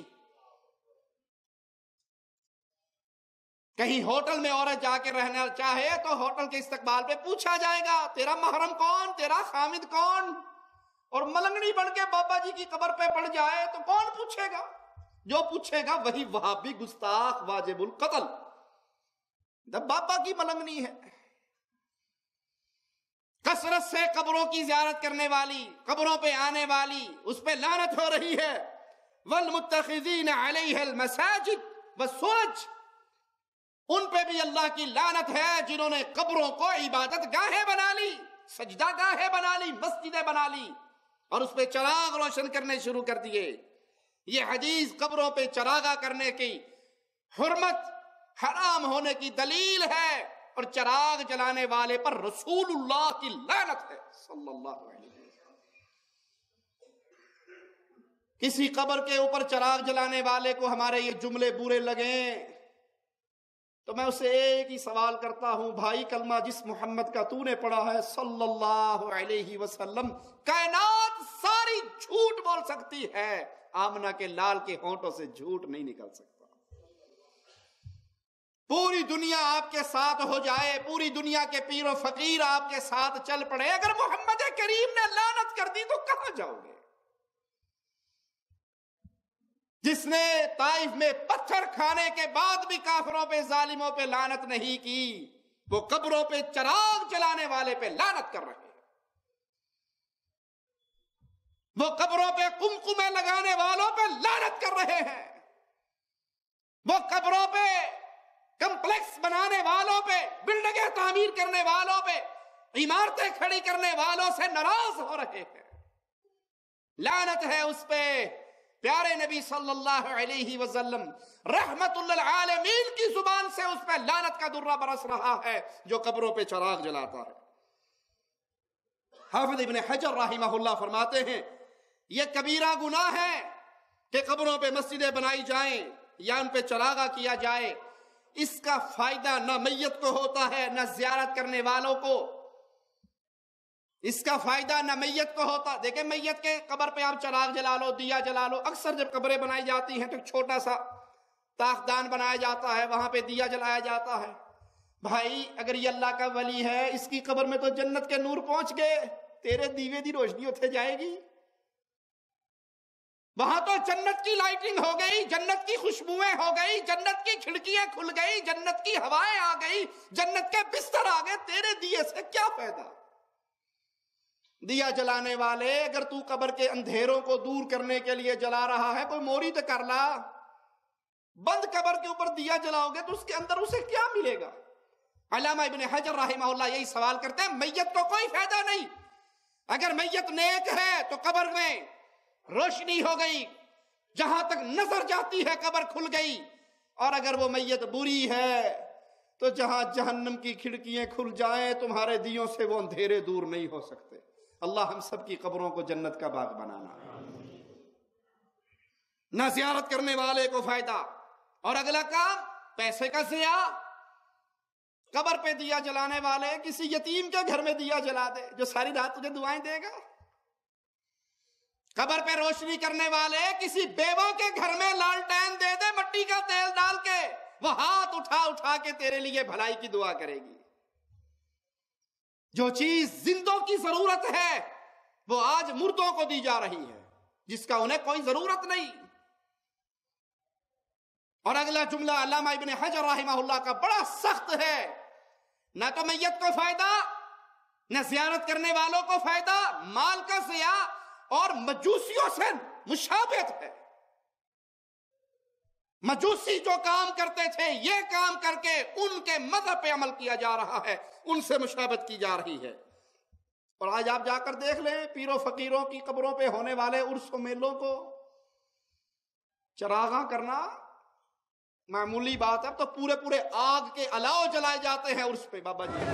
کہیں ہوٹل میں عورت جا کے رہنا چاہے تو ہوٹل کے استقبال پہ پوچھا جائے گا تیرا محرم کون، تیرا خامد کون، اور ملنگڑی بن کے بابا جی کی قبر پہ پڑ جائے تو کون پوچھے گا؟ جو پوچھے گا وہی وہابی گستاخ واجب القتل، بابا کی ملنگنی ہے۔ کثرت سے قبروں کی زیارت کرنے والی، قبروں پہ آنے والی، اس پہ لعنت ہو رہی ہے. والمتخذین علیہ المساجد والسرج، ان پہ بھی اللہ کی لعنت ہے جنہوں نے قبروں کو عبادت گاہیں بنا لی، سجدہ گاہیں بنا لی، مسجدیں بنا لی اور اس پہ چراغ روشن کرنے شروع کر دیے. یہ حدیث قبروں پہ چراغاں کرنے کی حرمت، حرام ہونے کی دلیل ہے، اور چراغ جلانے والے پر رسول اللہ کی لعنت ہے صلی اللہ علیہ وسلم. کسی قبر کے اوپر چراغ جلانے والے کو ہمارے یہ جملے برے لگیں تو میں اسے ایک ہی سوال کرتا ہوں، بھائی کلمہ جس محمد کا تو نے پڑھا ہے صلی اللہ علیہ وسلم، کائنات ساری جھوٹ بول سکتی ہے، آمنہ کے لال کے ہونٹوں سے جھوٹ نہیں نکل سکتا. پوری دنیا آپ کے ساتھ ہو جائے، پوری دنیا کے پیر و فقیر آپ کے ساتھ چل پڑے، اگر محمد کریم نے لعنت کر دی تو کہاں جاؤ گے؟ جس نے طائف میں پتھر کھانے کے بعد بھی کافروں پہ، ظالموں پہ لعنت نہیں کی، وہ قبروں پہ چراغ جلانے والے پہ لعنت کر رہے ہیں. وہ قبروں پہ قمقمے لگانے والوں پہ لعنت کر رہے ہیں. وہ قبروں پہ کمپلیکس بنانے والوں پہ، بلڈنگیں تعمیر کرنے والوں پہ، عمارتیں کھڑی کرنے والوں سے ناراض ہو رہے ہیں. لعنت ہے اس پہ. پیارے نبی صلی اللہ علیہ وسلم رحمت للعالمین کی زبان سے اس پہ لعنت کا درہ برس رہا ہے جو قبروں پہ چراغ جلاتا ہے. حافظ ابن حجر رحمہ اللہ فرماتے ہیں یہ کبیرہ گناہ ہے کہ قبروں پہ مسجدیں بنائی جائیں یا ان پہ چراغاں کیا جائے. اس کا فائدہ نہ میت کو ہوتا ہے نہ زیارت کرنے والوں کو. اس کا فائدہ نہ میت کو ہوتا. دیکھیں میت کے قبر پہ آپ چراغ جلا لو، دیا جلا لو. اکثر جب قبریں بنائی جاتی ہیں تو چھوٹا سا تاخدان بنایا جاتا ہے، وہاں پہ دیا جلایا جاتا ہے. بھائی اگر یہ اللہ کا ولی ہے، اس کی قبر میں تو جنت کے نور پہنچ گئے، تیرے دیوے دی روشنی اتنے جائے گی. وہاں تو جنت کی لائٹنگ ہو گئی، جنت کی خوشبوئیں ہو گئی، جنت کی کھڑکیاں کھل گئی، جنت کی ہوائیں آ گئی، جنت کے بستر آ گئے. تیرے دیے سے کیا فائدہ؟ دیا جلانے والے، اگر تو قبر کے اندھیروں کو دور کرنے کے لیے جلا رہا ہے، کوئی موری تو کر لا. بند قبر کے اوپر دیا جلاؤ گے تو اس کے اندر اسے کیا ملے گا؟ علامہ ابن حجر رحمہ اللہ یہی سوال کرتے ہیں، میت کو کوئی فائدہ نہیں. اگر میت نیک ہے تو قبر میں روشنی ہو گئی، جہاں تک نظر جاتی ہے قبر کھل گئی. اور اگر وہ میت بری ہے تو جہاں جہنم کی کھڑکیاں کھل جائیں تمہارے دیوں سے وہ اندھیرے دور نہیں ہو سکتے. اللہ ہم سب کی قبروں کو جنت کا باغ بنانا. نہ زیارت کرنے والے کو فائدہ. اور اگلا کام پیسے کا ضیاع. قبر پہ دیا جلانے والے کسی یتیم کے گھر میں دیا جلا دے جو ساری رات تجھے دعائیں دے گا. قبر پہ روشنی کرنے والے کسی بیوہ کے گھر میں لالٹین دے دے مٹی کا تیل ڈال کے، وہ ہاتھ اٹھا اٹھا کے تیرے لیے بھلائی کی دعا کرے گی. جو چیز زندوں کی ضرورت ہے وہ آج مردوں کو دی جا رہی ہے جس کا انہیں کوئی ضرورت نہیں. اور اگلا جملہ علامہ ابن حجر رحمہ اللہ کا بڑا سخت ہے. نہ تو میت کو فائدہ، نہ زیارت کرنے والوں کو فائدہ، مال کا ضیاع اور مجوسیوں سے مشابہت ہے. مجوسی جو کام کرتے تھے یہ کام کر کے ان کے مذہب پہ عمل کیا جا رہا ہے، ان سے مشابہت کی جا رہی ہے. اور آج آپ جا کر دیکھ لیں پیروں فقیروں کی قبروں پہ ہونے والے عرس و میلوں کو چراغاں کرنا معمولی بات ہے. اب تو پورے پورے آگ کے الاؤ جلائے جاتے ہیں عرس پہ. بابا جی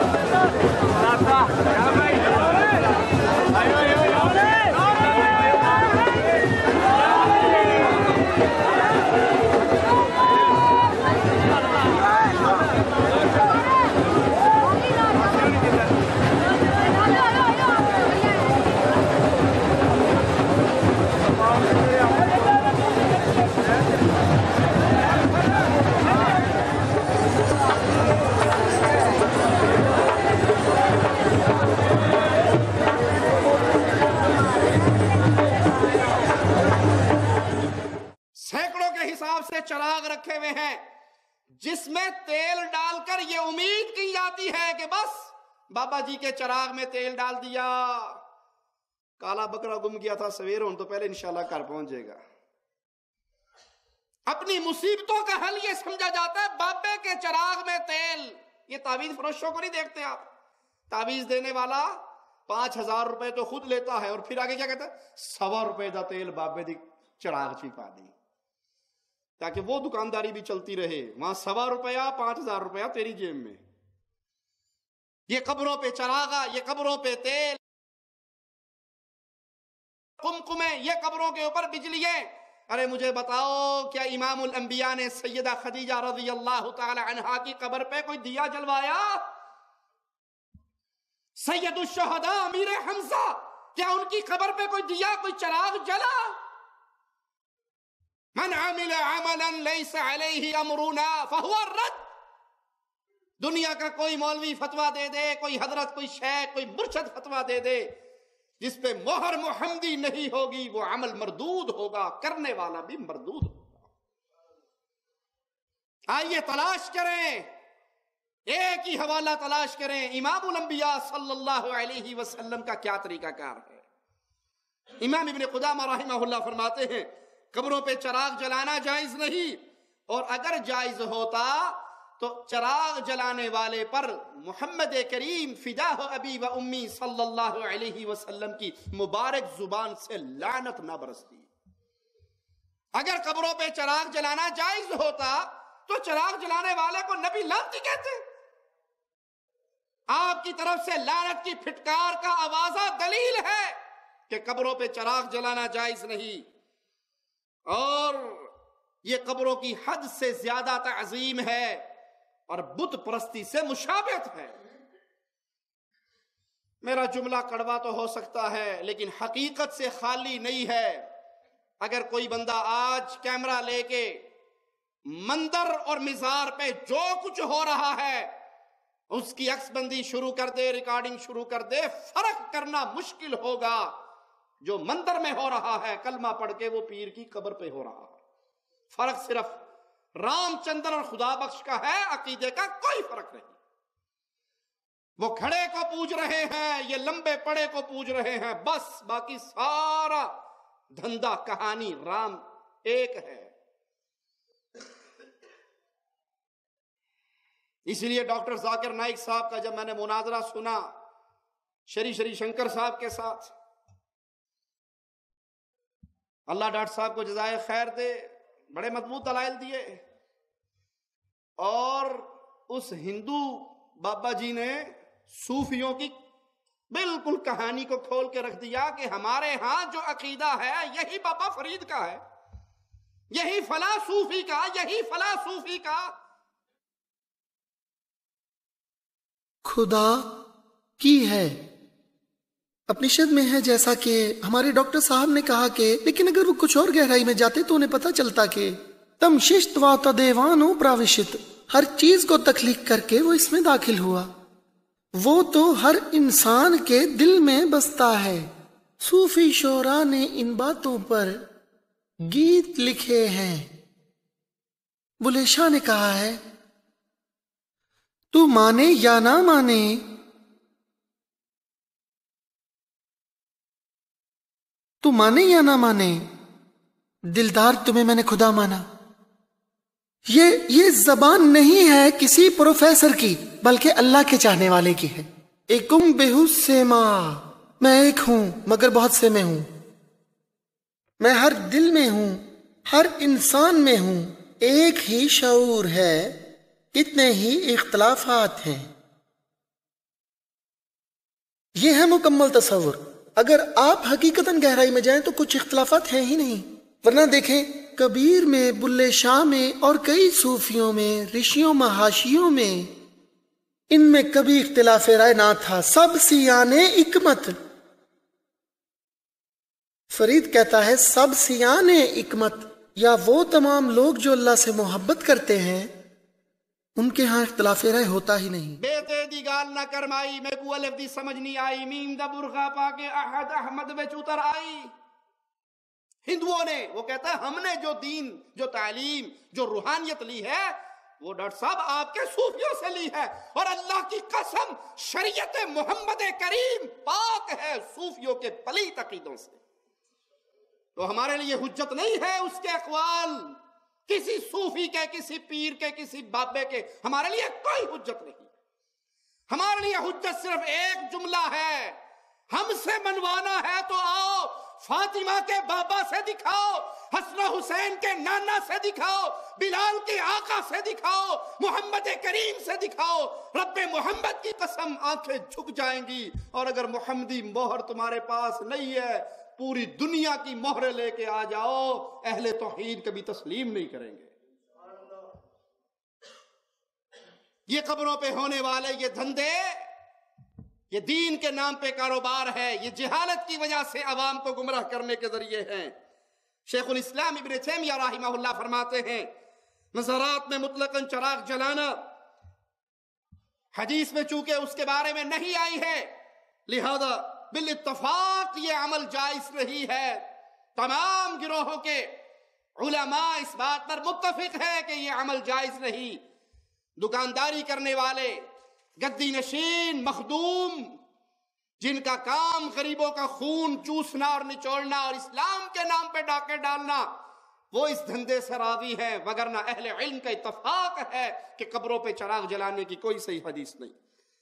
سے چراغ رکھے ہوئے ہیں جس میں تیل ڈال کر یہ امید کی جاتی ہے کہ بس بابا جی کے چراغ میں تیل ڈال دیا، کالا بکرا گم گیا تھا، سویر ہونے تو پہلے انشاءاللہ گھر پہنچ جائے گا۔ اپنی مصیبتوں کا حل یہ سمجھا جاتا ہے بابے کے چراغ میں تیل۔ یہ تعویذ فروشوں کو نہیں دیکھتے آپ، تعویذ دینے والا 5000 روپے تو خود لیتا ہے اور پھر آگے کیا کہتا ہے 100 روپے دا تیل بابے دی چراغ چی پا دی، تاکہ وہ دکانداری بھی چلتی رہے، وہاں 100 روپیہ 5000 روپیہ تیری جیب میں۔ یہ قبروں پہ چراغا، یہ قبروں پہ تیل، قمقمے، یہ قبروں کے اوپر بجلیاں۔ ارے مجھے بتاؤ، کیا امام الانبیاء نے سیدہ خدیجہ رضی اللہ تعالی عنہا کی قبر پہ کوئی دیا جلوایا؟ سید الشہداء امیر حمزہ، کیا ان کی قبر پہ کوئی دیا، کوئی چراغ جلا؟ من عمل عملا لیس علیہ امرنا فہو الرد۔ دنیا کا کوئی مولوی فتویٰ دے دے، کوئی حضرت، کوئی شیخ، کوئی مرشد فتویٰ دے دے، جس پہ مہر محمدی نہیں ہوگی، وہ عمل مردود ہوگا، کرنے والا بھی مردود ہوگا۔ آئیے تلاش کریں، ایک ہی حوالہ تلاش کریں، امام الانبیاء صلی اللہ علیہ وسلم کا کیا طریقہ کار ہے۔ امام ابن قدامہ رحمہ اللہ فرماتے ہیں قبروں پہ چراغ جلانا جائز نہیں، اور اگر جائز ہوتا تو چراغ جلانے والے پر محمد کریم فداہ ابی و امی صلی اللہ علیہ وسلم کی مبارک زبان سے لعنت نہ برستی۔ اگر قبروں پہ چراغ جلانا جائز ہوتا تو چراغ جلانے والے کو نبی لعنتی کہتے۔ آپ کی طرف سے لعنت کی پھٹکار کا آوازہ دلیل ہے کہ قبروں پہ چراغ جلانا جائز نہیں، اور یہ قبروں کی حد سے زیادہ تعظیم ہے اور بت پرستی سے مشابہت ہے۔ میرا جملہ کڑوا تو ہو سکتا ہے لیکن حقیقت سے خالی نہیں ہے۔ اگر کوئی بندہ آج کیمرہ لے کے مندر اور مزار پہ جو کچھ ہو رہا ہے اس کی عکس بندی شروع کر دے، ریکارڈنگ شروع کر دے، فرق کرنا مشکل ہوگا جو مندر میں ہو رہا ہے کلمہ پڑھ کے وہ پیر کی قبر پہ ہو رہا ہے۔ فرق صرف رام چندر اور خدا بخش کا ہے، عقیدے کا کوئی فرق نہیں۔ وہ کھڑے کو پوج رہے ہیں، یہ لمبے پڑے کو پوج رہے ہیں، بس باقی سارا دھندا کہانی رام ایک ہے۔ اس لیے ڈاکٹر ذاکر نائک صاحب کا جب میں نے مناظرہ سنا شری شنکر صاحب کے ساتھ، اللہ ڈاکٹر صاحب کو جزائے خیر دے، بڑے مضبوط دلائل دیے، اور اس ہندو بابا جی نے صوفیوں کی بالکل کہانی کو کھول کے رکھ دیا کہ ہمارے ہاں جو عقیدہ ہے یہی بابا فرید کا ہے، یہی فلاں صوفی کا، یہی فلاں صوفی کا۔ خدا کی ہے اپنشد میں ہے، جیسا کہ ہمارے ڈاکٹر صاحب نے کہا کہ لیکن اگر وہ کچھ اور گہرائی میں جاتے تو انہیں پتہ چلتا کہ تم ششت و تدیوانو پراوشت، ہر چیز کو تخلیق کر کے وہ اس میں داخل ہوا، وہ تو ہر انسان کے دل میں بستا ہے۔ صوفی شعراء نے ان باتوں پر گیت لکھے ہیں۔ بلے شاہ نے کہا ہے تو مانے یا نہ مانے، تو مانے یا نہ مانے، دلدار تمہیں میں نے خدا مانا۔ یہ زبان نہیں ہے کسی پروفیسر کی بلکہ اللہ کے چاہنے والے کی ہے۔ ایکم بہت سے ماں، میں ایک ہوں مگر بہت سے میں ہوں، میں ہر دل میں ہوں، ہر انسان میں ہوں، ایک ہی شعور ہے، کتنے ہی اختلافات ہیں۔ یہ ہے مکمل تصور۔ اگر آپ حقیقتاً گہرائی میں جائیں تو کچھ اختلافات ہیں ہی نہیں، ورنہ دیکھیں کبیر میں، بلے شاہ میں اور کئی صوفیوں میں، رشیوں محاشیوں میں، ان میں کبھی اختلاف رائے نہ تھا، سب سیان حکمت۔ فرید کہتا ہے سب سیان حکمت، یا وہ تمام لوگ جو اللہ سے محبت کرتے ہیں ان کے ہاں اختلاف رائے ہوتا ہی نہیں۔ بیتے دی گال نہ کرمائی، میں کو الف دی سمجھ نہیں آئی، میم دا برخا پا کے احد احمد وچ اتر آئی۔ ہندوؤں نے، وہ کہتا ہے ہم نے جو دین، جو تعلیم، جو روحانیت لی ہے وہ ڈاکٹر صاحب آپ کے صوفیوں سے لی ہے، اور اللہ کی قسم شریعت محمد کریم پاک ہے صوفیوں کے پلیت عقیدوں سے۔ تو ہمارے لیے حجت نہیں ہے اس کے اقوال، کسی صوفی کے، کسی پیر کے، کسی بابے کے، ہمارے لیے کوئی حجت نہیں۔ ہمارے لیے حجت صرف ایک جملہ ہے، ہم سے منوانا ہے تو آؤ، فاطمہ کے بابا سے دکھاؤ، حسن حسین کے نانا سے دکھاؤ، بلال کے آقا سے دکھاؤ، محمد کریم سے دکھاؤ، رب محمد کی قسم آنکھیں جھک جائیں گی۔ اور اگر محمدی مہر تمہارے پاس نہیں ہے، پوری دنیا کی مہر لے کے آ جاؤ، اہل توحید کبھی تسلیم نہیں کریں گے۔ یہ قبروں پہ ہونے والے یہ دھندے، یہ دین کے نام پہ کاروبار ہے، یہ جہالت کی وجہ سے عوام کو گمراہ کرنے کے ذریعے ہیں۔ شیخ الاسلام ابن تیمیہ رحمہ اللہ فرماتے ہیں مزارات میں مطلقاً چراغ جلانا حدیث میں چونکہ اس کے بارے میں نہیں آئی ہے، لہذا بالاتفاق یہ عمل جائز نہیں ہے۔ تمام گروہوں کے علماء اس بات پر متفق ہے کہ یہ عمل جائز نہیں۔ دکانداری کرنے والے، گدی نشین، مخدوم، جن کا کام غریبوں کا خون چوسنا اور نچوڑنا اور اسلام کے نام پہ ڈاکے ڈالنا، وہ اس دھندے سے راضی ہیں، وگرنہ اہل علم کا اتفاق ہے کہ قبروں پہ چراغ جلانے کی کوئی صحیح حدیث نہیں۔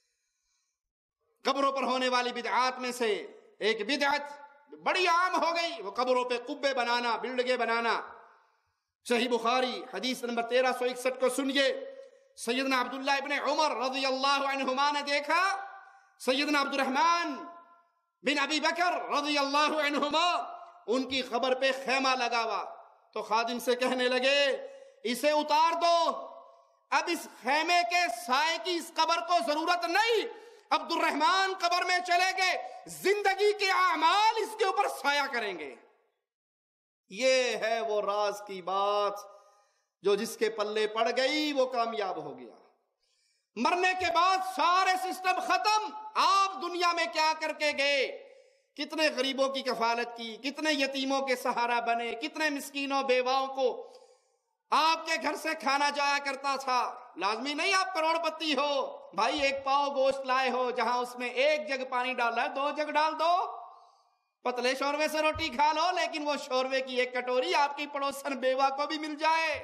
قبروں پر ہونے والی بدعات میں سے ایک بدعت بڑی عام ہو گئی، وہ قبروں پہ قبے بنانا، بلڈنگیں بنانا۔ صحیح بخاری حدیث نمبر 1361 کو سنیے۔ سیدنا عبداللہ ابن عمر رضی اللہ عنہما نے دیکھا سیدنا عبد الرحمن بن ابی بکر رضی اللہ عنہما ان کی قبر پہ خیمہ لگا ہوا، تو خادم سے کہنے لگے اسے اتار دو، اب اس خیمے کے سائے کی اس قبر کو ضرورت نہیں، عبد الرحمن قبر میں چلے گئے، زندگی کے اعمال اس کے اوپر سایہ کریں گے۔ یہ ہے وہ راز کی بات جو جس کے پلے پڑ گئی وہ کامیاب ہو گیا۔ مرنے کے بعد سارے سسٹم ختم، آپ دنیا میں کیا کر کے گئے، کتنے غریبوں کی کفالت کی، کتنے یتیموں کے سہارا بنے، کتنے مسکینوں بیواؤں کو آپ کے گھر سے کھانا جایا کرتا تھا۔ لازمی نہیں آپ کروڑ پتی ہو، بھائی ایک پاؤ گوشت لائے ہو جہاں اس میں ایک جگ پانی ڈالا ہے، 2 جگ ڈال دو، پتلے شوربے سے روٹی کھا لو، لیکن وہ شوربے کی ایک کٹوری آپ کی پڑوسن بیوہ کو بھی مل جائے۔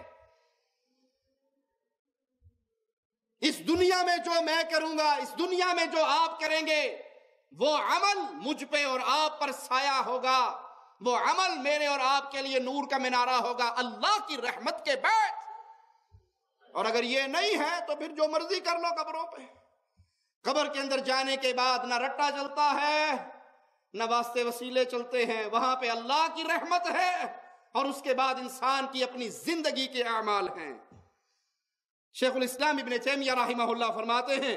اس دنیا میں جو میں کروں گا، اس دنیا میں جو آپ کریں گے، وہ عمل مجھ پہ اور آپ پر سایہ ہوگا، وہ عمل میرے اور آپ کے لیے نور کا منارہ ہوگا اللہ کی رحمت کے بعد۔ اور اگر یہ نہیں ہے تو پھر جو مرضی کر لو قبروں پہ۔ قبر کے اندر جانے کے بعد نہ رٹا چلتا ہے، نہ واسطے وسیلے چلتے ہیں، وہاں پہ اللہ کی رحمت ہے، اور اس کے بعد انسان کی اپنی زندگی کے اعمال ہیں۔ شیخ الاسلام ابن تیمیہ رحمہ اللہ فرماتے ہیں،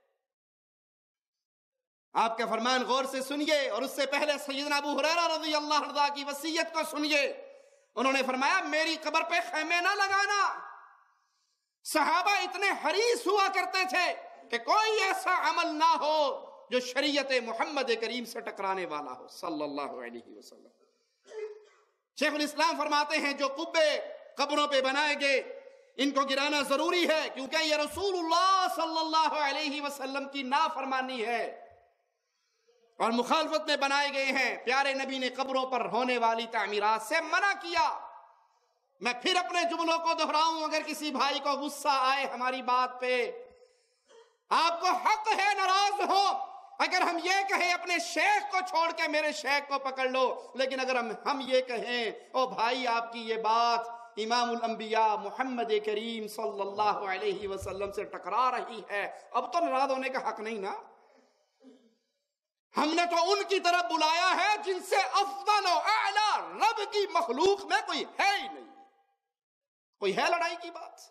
آپ کا فرمان غور سے سنیے، اور اس سے پہلے سیدنا ابو ہریرہ رضی اللہ عنہ کی وصیت کو سنیے۔ انہوں نے فرمایا میری قبر پہ خیمے نہ لگانا۔ صحابہ اتنے حریص ہوا کرتے تھے کہ کوئی ایسا عمل نہ ہو جو شریعت محمد کریم سے ٹکرانے والا ہو صلی اللہ علیہ وسلم۔ شیخ الاسلام فرماتے ہیں جو قبے قبروں پہ بنائے گئے ان کو گرانا ضروری ہے، کیونکہ یہ رسول اللہ صلی اللہ علیہ وسلم کی نافرمانی ہے اور مخالفت میں بنائے گئے ہیں۔ پیارے نبی نے قبروں پر ہونے والی تعمیرات سے منع کیا۔ میں پھر اپنے جملوں کو دہراؤں، اگر کسی بھائی کو غصہ آئے ہماری بات پہ، آپ کو حق ہے ناراض ہو۔ اگر ہم یہ کہیں اپنے شیخ کو چھوڑ کے میرے شیخ کو پکڑ لو، لیکن اگر ہم یہ کہیں او بھائی آپ کی یہ بات امام الانبیاء محمد کریم صلی اللہ علیہ وسلم سے ٹکرا رہی ہے، اب تو ناراض ہونے کا حق نہیں نا۔ ہم نے تو ان کی طرف بلایا ہے جن سے افضل و اعلیٰ رب کی مخلوق میں کوئی ہے ہی نہیں۔ کوئی ہے لڑائی کی بات؟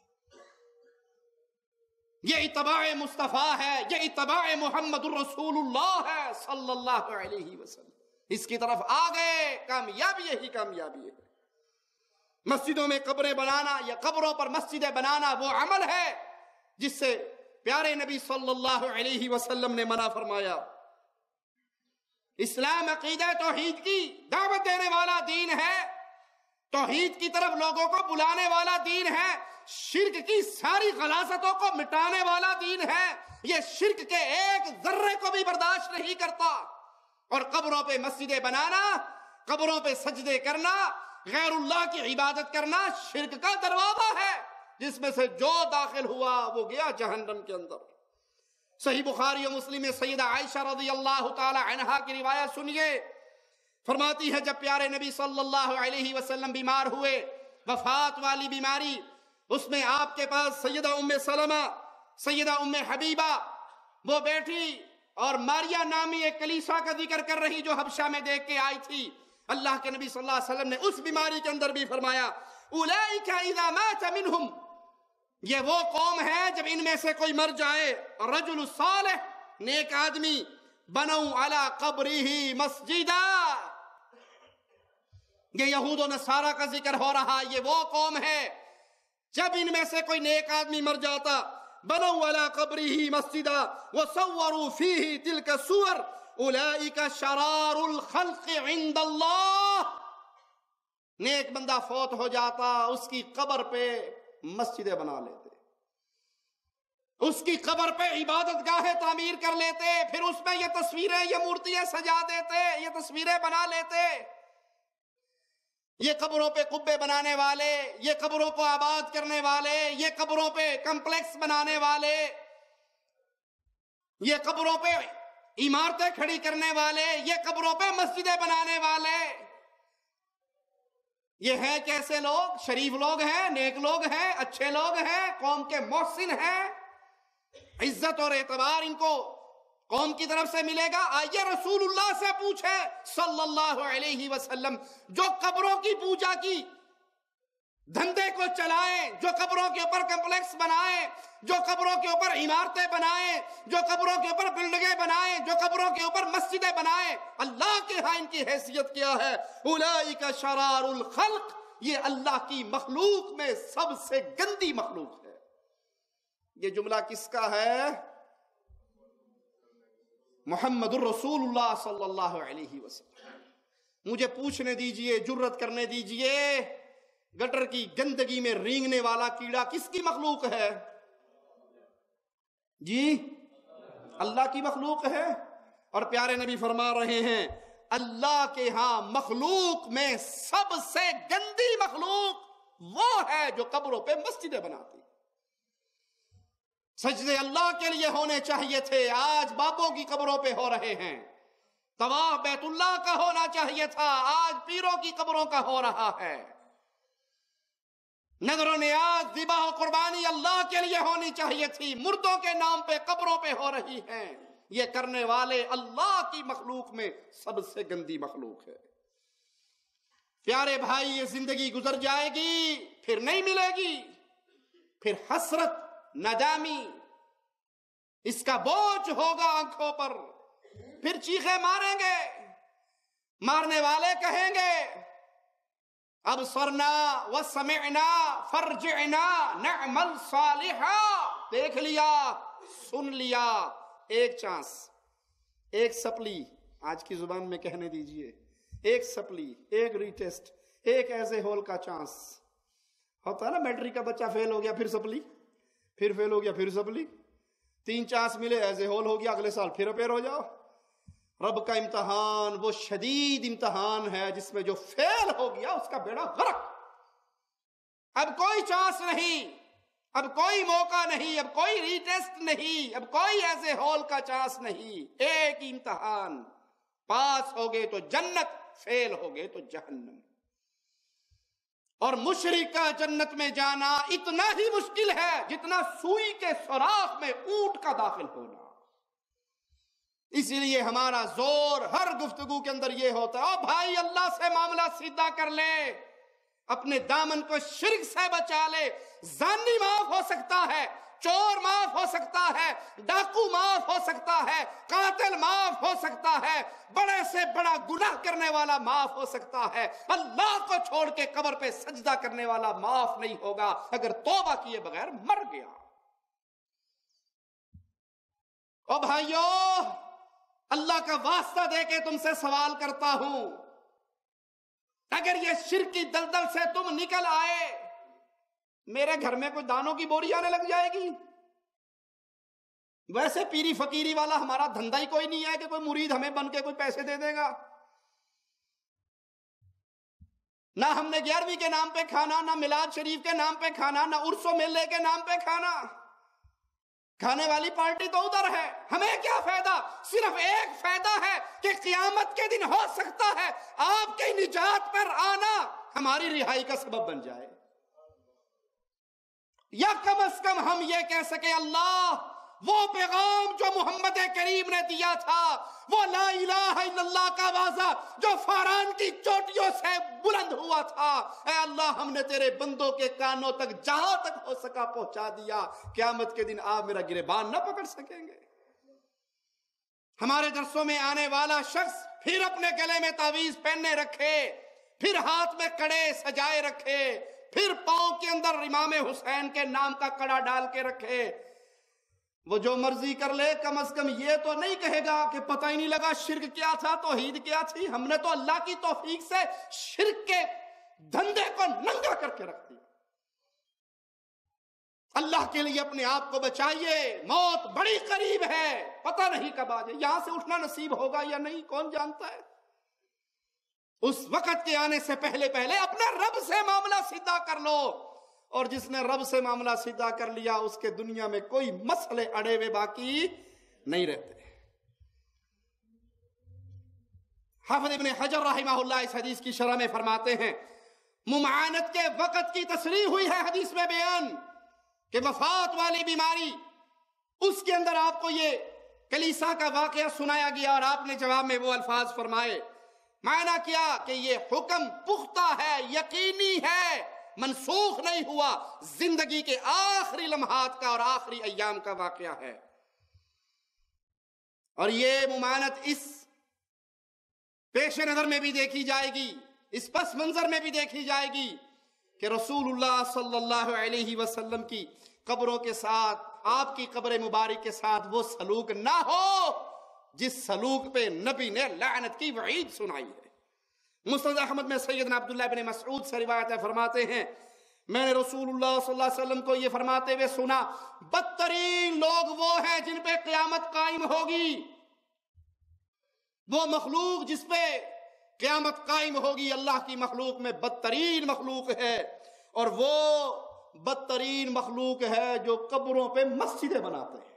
یہ اتباع مصطفیٰ ہے، یہ اتباع محمد الرسول اللہ ہے صلی اللہ علیہ وسلم۔ اس کی طرف آ گئے، کامیابی یہی کامیابی ہے۔ مسجدوں میں قبریں بنانا یا قبروں پر مسجدیں بنانا وہ عمل ہے جس سے پیارے نبی صلی اللہ علیہ وسلم نے منع فرمایا۔ اسلام عقیدہ توحید کی دعوت دینے والا دین ہے، توحید کی طرف لوگوں کو بلانے والا دین ہے، شرک کی ساری غلاظتوں کو مٹانے والا دین ہے، یہ شرک کے ایک ذرے کو بھی برداشت نہیں کرتا۔ اور قبروں پہ مسجدیں بنانا، قبروں پہ سجدے کرنا، غیر اللہ کی عبادت کرنا شرک کا دروازہ ہے، جس میں سے جو داخل ہوا وہ گیا جہنم کے اندر۔ صحیح بخاری و مسلم میں سیدہ عائشہ رضی اللہ تعالی عنہا کی روایت سنیے، فرماتی ہے جب پیارے نبی صلی اللہ علیہ وسلم بیمار ہوئے، وفات والی بیماری، اس میں آپ کے پاس سیدہ ام سلمہ، سیدہ ام حبیبہ وہ بیٹھی اور ماریا نامی ایک کلیسا کا ذکر کر رہی جو حبشہ میں دیکھ کے آئی تھی۔ اللہ کے نبی صلی اللہ علیہ وسلم نے اس بیماری کے اندر بھی فرمایا اولئک اذا مات منہم، یہ وہ قوم ہے جب ان میں سے کوئی مر جائے، رجل صالح، نیک آدمی، بنوا علی قبرہ مسجدا، یہ یہود و نصارہ کا ذکر ہو رہا، یہ وہ قوم ہے جب ان میں سے کوئی نیک آدمی مر جاتا، بنوا علی قبرہ مسجدا وصوروا فیہ تلک الصور اولئک شرار الخلق عند اللہ، نیک بندہ فوت ہو جاتا، اس کی قبر پہ مسجدیں بنا لیتے، اس کی قبر پہ عبادت گاہیں تعمیر کر لیتے، پھر اس میں یہ تصویریں، یہ مورتیاں سجا دیتے، یہ تصویریں بنا لیتے، یہ قبروں پہ قبے بنانے والے، یہ قبروں کو آباد کرنے والے، یہ قبروں پہ کمپلیکس بنانے والے، یہ قبروں پہ عمارتیں کھڑی کرنے والے، یہ قبروں پہ مسجدیں بنانے والے، یہ ہیں کیسے لوگ؟ شریف لوگ ہیں، نیک لوگ ہیں، اچھے لوگ ہیں، قوم کے محسن ہیں، عزت اور اعتبار ان کو قوم کی طرف سے ملے گا۔ آئیے رسول اللہ سے پوچھیں صلی اللہ علیہ وسلم، جو قبروں کی پوجا کی دھندے کو چلائیں، جو قبروں کے اوپر کمپلیکس بنائیں، جو قبروں کے اوپر عمارتیں بنائیں، جو قبروں کے اوپر بلڈنگیں بنائیں، جو قبروں کے اوپر مسجدیں بنائیں، اللہ کے ہاں ان کی حیثیت کیا ہے؟ اولئک شرار الخلق، یہ اللہ کی مخلوق میں سب سے گندی مخلوق ہے۔ یہ جملہ کس کا ہے؟ محمد الرسول اللہ صلی اللہ علیہ وسلم۔ مجھے پوچھنے دیجئے، جرت کرنے دیجئے، گٹر کی گندگی میں رینگنے والا کیڑا کس کی مخلوق ہے؟ جی اللہ کی مخلوق ہے۔ اور پیارے نبی فرما رہے ہیں اللہ کے ہاں مخلوق میں سب سے گندی مخلوق وہ ہے جو قبروں پہ مسجدیں بناتی۔ سجدے اللہ کے لیے ہونے چاہیے تھے، آج بابوں کی قبروں پہ ہو رہے ہیں۔ طواف بیت اللہ کا ہونا چاہیے تھا، آج پیروں کی قبروں کا ہو رہا ہے۔ نظر و نیاز، ذبح و قربانی اللہ کے لیے ہونی چاہیے تھی، مردوں کے نام پہ قبروں پہ ہو رہی ہیں۔ یہ کرنے والے اللہ کی مخلوق میں سب سے گندی مخلوق ہے۔ پیارے بھائی، یہ زندگی گزر جائے گی، پھر نہیں ملے گی، پھر حسرت، ندامی، اس کا بوجھ ہوگا آنکھوں پر، پھر چیخیں ماریں گے، مارنے والے کہیں گے ابصرنا وسمعنا فرجعنا نعمل صالحا، دیکھ لیا، سن لیا، ایک چانس، ایک سپلی، آج کی زبان میں کہنے دیجئے، ایک سپلی، ایک ری ٹیسٹ، ایک ایسے ہول کا چانس ہوتا ہے نا، میٹرک کا بچہ فیل ہو گیا پھر سپلی، پھر فیل ہو گیا پھر سپلی، 3 چانس ملے، ایسے ہول ہو گیا، اگلے سال پھر اپیر ہو جاؤ۔ رب کا امتحان وہ شدید امتحان ہے جس میں جو فیل ہو گیا اس کا بیڑا غرق، اب کوئی چانس نہیں، اب کوئی موقع نہیں، اب کوئی ری ٹیسٹ نہیں، اب کوئی ایسے ہول کا چانس نہیں، ایک ہی امتحان، پاس ہوگے تو جنت، فیل ہوگے تو جہنم۔ اور مشرک کا جنت میں جانا اتنا ہی مشکل ہے جتنا سوئی کے سوراخ میں اونٹ کا داخل ہونا۔ اسی لیے ہمارا زور ہر گفتگو کے اندر یہ ہوتا ہے، او بھائی اللہ سے معاملہ سیدھا کر لے، اپنے دامن کو شرک سے بچا لے، زانی معاف ہو سکتا ہے، چور معاف ہو سکتا ہے، ڈاکو معاف ہو سکتا ہے، قاتل معاف ہو سکتا ہے، بڑے سے بڑا گناہ کرنے والا معاف ہو سکتا ہے، اللہ کو چھوڑ کے قبر پہ سجدہ کرنے والا معاف نہیں ہوگا اگر توبہ کیے بغیر مر گیا۔ او بھائیو، اللہ کا واسطہ دے کے تم سے سوال کرتا ہوں، اگر یہ شرک کی دلدل سے تم نکل آئے، میرے گھر میں کوئی دانوں کی بوری آنے لگ جائے گی۔ ویسے پیری فقیری والا ہمارا دھندا ہی کوئی نہیں ہے کہ کوئی مرید ہمیں بن کے کوئی پیسے دے دے گا۔ نہ ہم نے 11ویں کے نام پہ کھانا، نہ میلاد شریف کے نام پہ کھانا، نہ عرس و میلے کے نام پہ کھانا۔ کھانے والی پارٹی تو ادھر ہے، ہمیں کیا فائدہ؟ صرف ایک فائدہ ہے کہ قیامت کے دن ہو سکتا ہے آپ کی نجات پر آنا ہماری رہائی کا سبب بن جائے، یا کم از کم ہم یہ کہہ سکیں اللہ وہ پیغام جو محمد کریم نے دیا تھا، وہ لا الہ الا اللہ کا واضح جو فاران کی چوٹیوں سے بلند ہوا تھا، اے اللہ ہم نے تیرے بندوں کے کانوں تک جہاں تک ہو سکا پہنچا دیا، قیامت کے دن آپ میرا گریبان نہ پکڑ سکیں گے۔ ہمارے درسوں میں آنے والا شخص پھر اپنے گلے میں تعویذ پہننے رکھے، پھر ہاتھ میں کڑے سجائے رکھے، پھر پاؤں کے اندر امام حسین کے نام کا کڑا ڈال کے رکھے، وہ جو مرضی کر لے، کم از کم یہ تو نہیں کہے گا کہ پتہ ہی نہیں لگا شرک کیا تھا، توحید کیا تھی۔ ہم نے تو اللہ کی توفیق سے شرک کے دھندے کو ننگا کر کے رکھ دیا۔ اللہ کے لیے اپنے آپ کو بچائیے، موت بڑی قریب ہے، پتہ نہیں کب آ جائے، یہاں سے اٹھنا نصیب ہوگا یا نہیں کون جانتا ہے۔ اس وقت کے آنے سے پہلے پہلے اپنے رب سے معاملہ سیدھا کر لو، اور جس نے رب سے معاملہ سیدھا کر لیا اس کے دنیا میں کوئی مسئلے اڑے ہوئے باقی نہیں رہتے۔ حافظ ابن حجر رحمہ اللہ اس حدیث کی شرح میں فرماتے ہیں، ممانعت کے وقت کی تصریح ہوئی ہے حدیث میں بیان کہ وفات والی بیماری، اس کے اندر آپ کو یہ کلیسا کا واقعہ سنایا گیا اور آپ نے جواب میں وہ الفاظ فرمائے۔ معنی کیا کہ یہ حکم پختہ ہے، یقینی ہے، منسوخ نہیں ہوا، زندگی کے آخری لمحات کا اور آخری ایام کا واقعہ ہے۔ اور یہ ممانعت اس پیش نظر میں بھی دیکھی جائے گی، اس پس منظر میں بھی دیکھی جائے گی کہ رسول اللہ صلی اللہ علیہ وسلم کی قبروں کے ساتھ، آپ کی قبر مبارک کے ساتھ وہ سلوک نہ ہو جس سلوک پہ نبی نے لعنت کی وعید سنائی ہے۔ مسند احمد میں سیدنا عبداللہ بن مسعود سے روایت ہے، فرماتے ہیں میں نے رسول اللہ صلی اللہ علیہ وسلم کو یہ فرماتے ہوئے سنا، بدترین لوگ وہ ہیں جن پہ قیامت قائم ہوگی، وہ مخلوق جس پہ قیامت قائم ہوگی اللہ کی مخلوق میں بدترین مخلوق ہے، اور وہ بدترین مخلوق ہے جو قبروں پہ مسجدیں بناتے ہیں،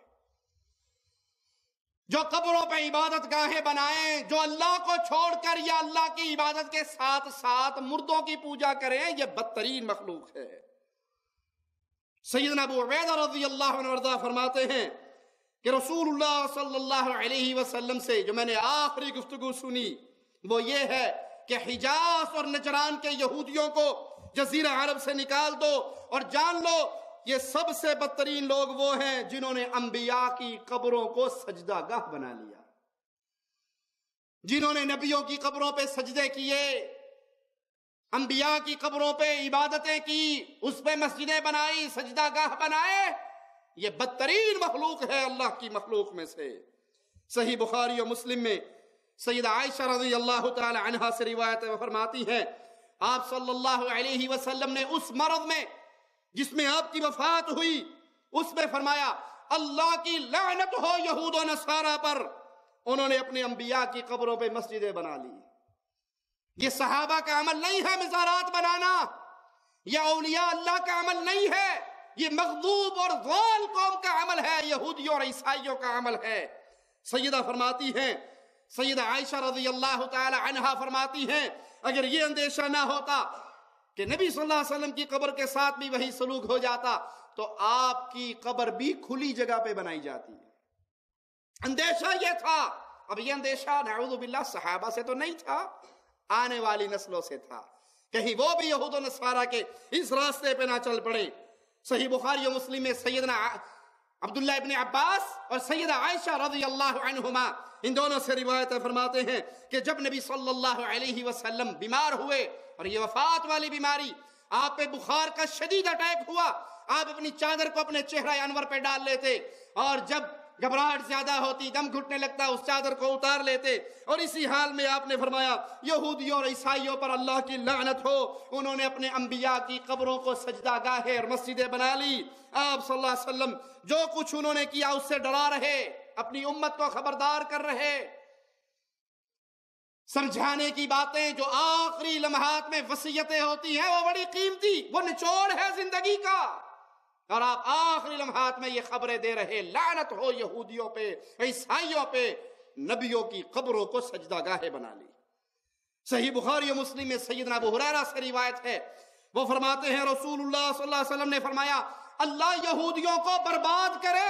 جو قبروں پہ عبادت گاہیں بنائیں، جو اللہ کو چھوڑ کر یا اللہ کی عبادت کے ساتھ ساتھ مردوں کی پوجا کریں، یہ بدترین مخلوق ہے۔ سیدنا ابو عبیدہ رضی اللہ عنہ وارضاہ فرماتے ہیں کہ رسول اللہ صلی اللہ علیہ وسلم سے جو میں نے آخری گفتگو سنی وہ یہ ہے کہ حجاز اور نجران کے یہودیوں کو جزیرہ عرب سے نکال دو اور جان لو یہ سب سے بدترین لوگ وہ ہیں جنہوں نے انبیاء کی قبروں کو سجدہ گاہ بنا لیا، جنہوں نے نبیوں کی قبروں پہ سجدے کیے، انبیاء کی قبروں پہ عبادتیں کی، اس پہ مسجدیں بنائی، سجدہ گاہ بنائے، یہ بدترین مخلوق ہے اللہ کی مخلوق میں سے۔ صحیح بخاری اور مسلم میں سیدہ عائشہ رضی اللہ تعالی عنہا سے روایت فرماتی ہیں آپ صلی اللہ علیہ وسلم نے اس مرض میں جس میں آپ کی وفات ہوئی اس میں فرمایا اللہ کی لعنت ہو یہود و نصارہ پر، انہوں نے اپنے انبیاء کی قبروں پہ مسجدیں بنا لی۔ یہ صحابہ کا عمل نہیں ہے مزارات بنانا، یہ اولیاء اللہ کا عمل نہیں ہے، یہ مغضوب اور ضال قوم کا عمل ہے، یہودیوں اور عیسائیوں کا عمل ہے۔ سیدہ فرماتی ہیں، سیدہ عائشہ رضی اللہ تعالی عنہا فرماتی ہیں اگر یہ اندیشہ نہ ہوتا کہ نبی صلی اللہ علیہ وسلم کی قبر کے ساتھ بھی وہی سلوک ہو جاتا تو آپ کی قبر بھی کھلی جگہ پہ بنائی جاتی ہے۔ اندیشہ یہ تھا، اب یہ اندیشہ نعوذ باللہ صحابہ سے تو نہیں تھا، آنے والی نسلوں سے تھا، کہیں وہ بھی یہود و نصارہ کے اس راستے پہ نہ چل پڑے۔ صحیح بخاری و مسلم میں سیدنا عبداللہ ابن عباس اور سیدہ عائشہ رضی اللہ عنہما ان دونوں سے روایت فرماتے ہیں کہ جب نبی صلی اللہ علیہ وسلم بیمار ہوئے اور یہ وفات والی بیماری، آپ پہ بخار کا شدید اٹیک ہوا، آپ اپنی چادر کو اپنے چہرہ انور پہ ڈال لیتے، اور جب گھبراہٹ زیادہ ہوتی، دم گھٹنے لگتا، اس چادر کو اتار لیتے، اور اسی حال میں آپ نے فرمایا یہودیوں اور عیسائیوں پر اللہ کی لعنت ہو، انہوں نے اپنے انبیاء کی قبروں کو سجدہ گاہیں اور مسجدیں بنا لی۔ آپ صلی اللہ علیہ وسلم جو کچھ انہوں نے کیا اس سے ڈرا رہے، اپنی امت کو خبردار کر رہے، سمجھانے کی باتیں جو آخری لمحات میں وصیتیں ہوتی ہیں وہ بڑی قیمتی، وہ نچوڑ ہے زندگی کا، اور آپ آخری لمحات میں یہ خبریں دے رہے، لعنت ہو یہودیوں پہ، عیسائیوں پہ، نبیوں کی قبروں کو سجدہ گاہیں بنا لی۔ صحیح بخاری و مسلم میں سیدنا ابو ہریرہ سے روایت ہے، وہ فرماتے ہیں رسول اللہ صلی اللہ علیہ وسلم نے فرمایا اللہ یہودیوں کو برباد کرے،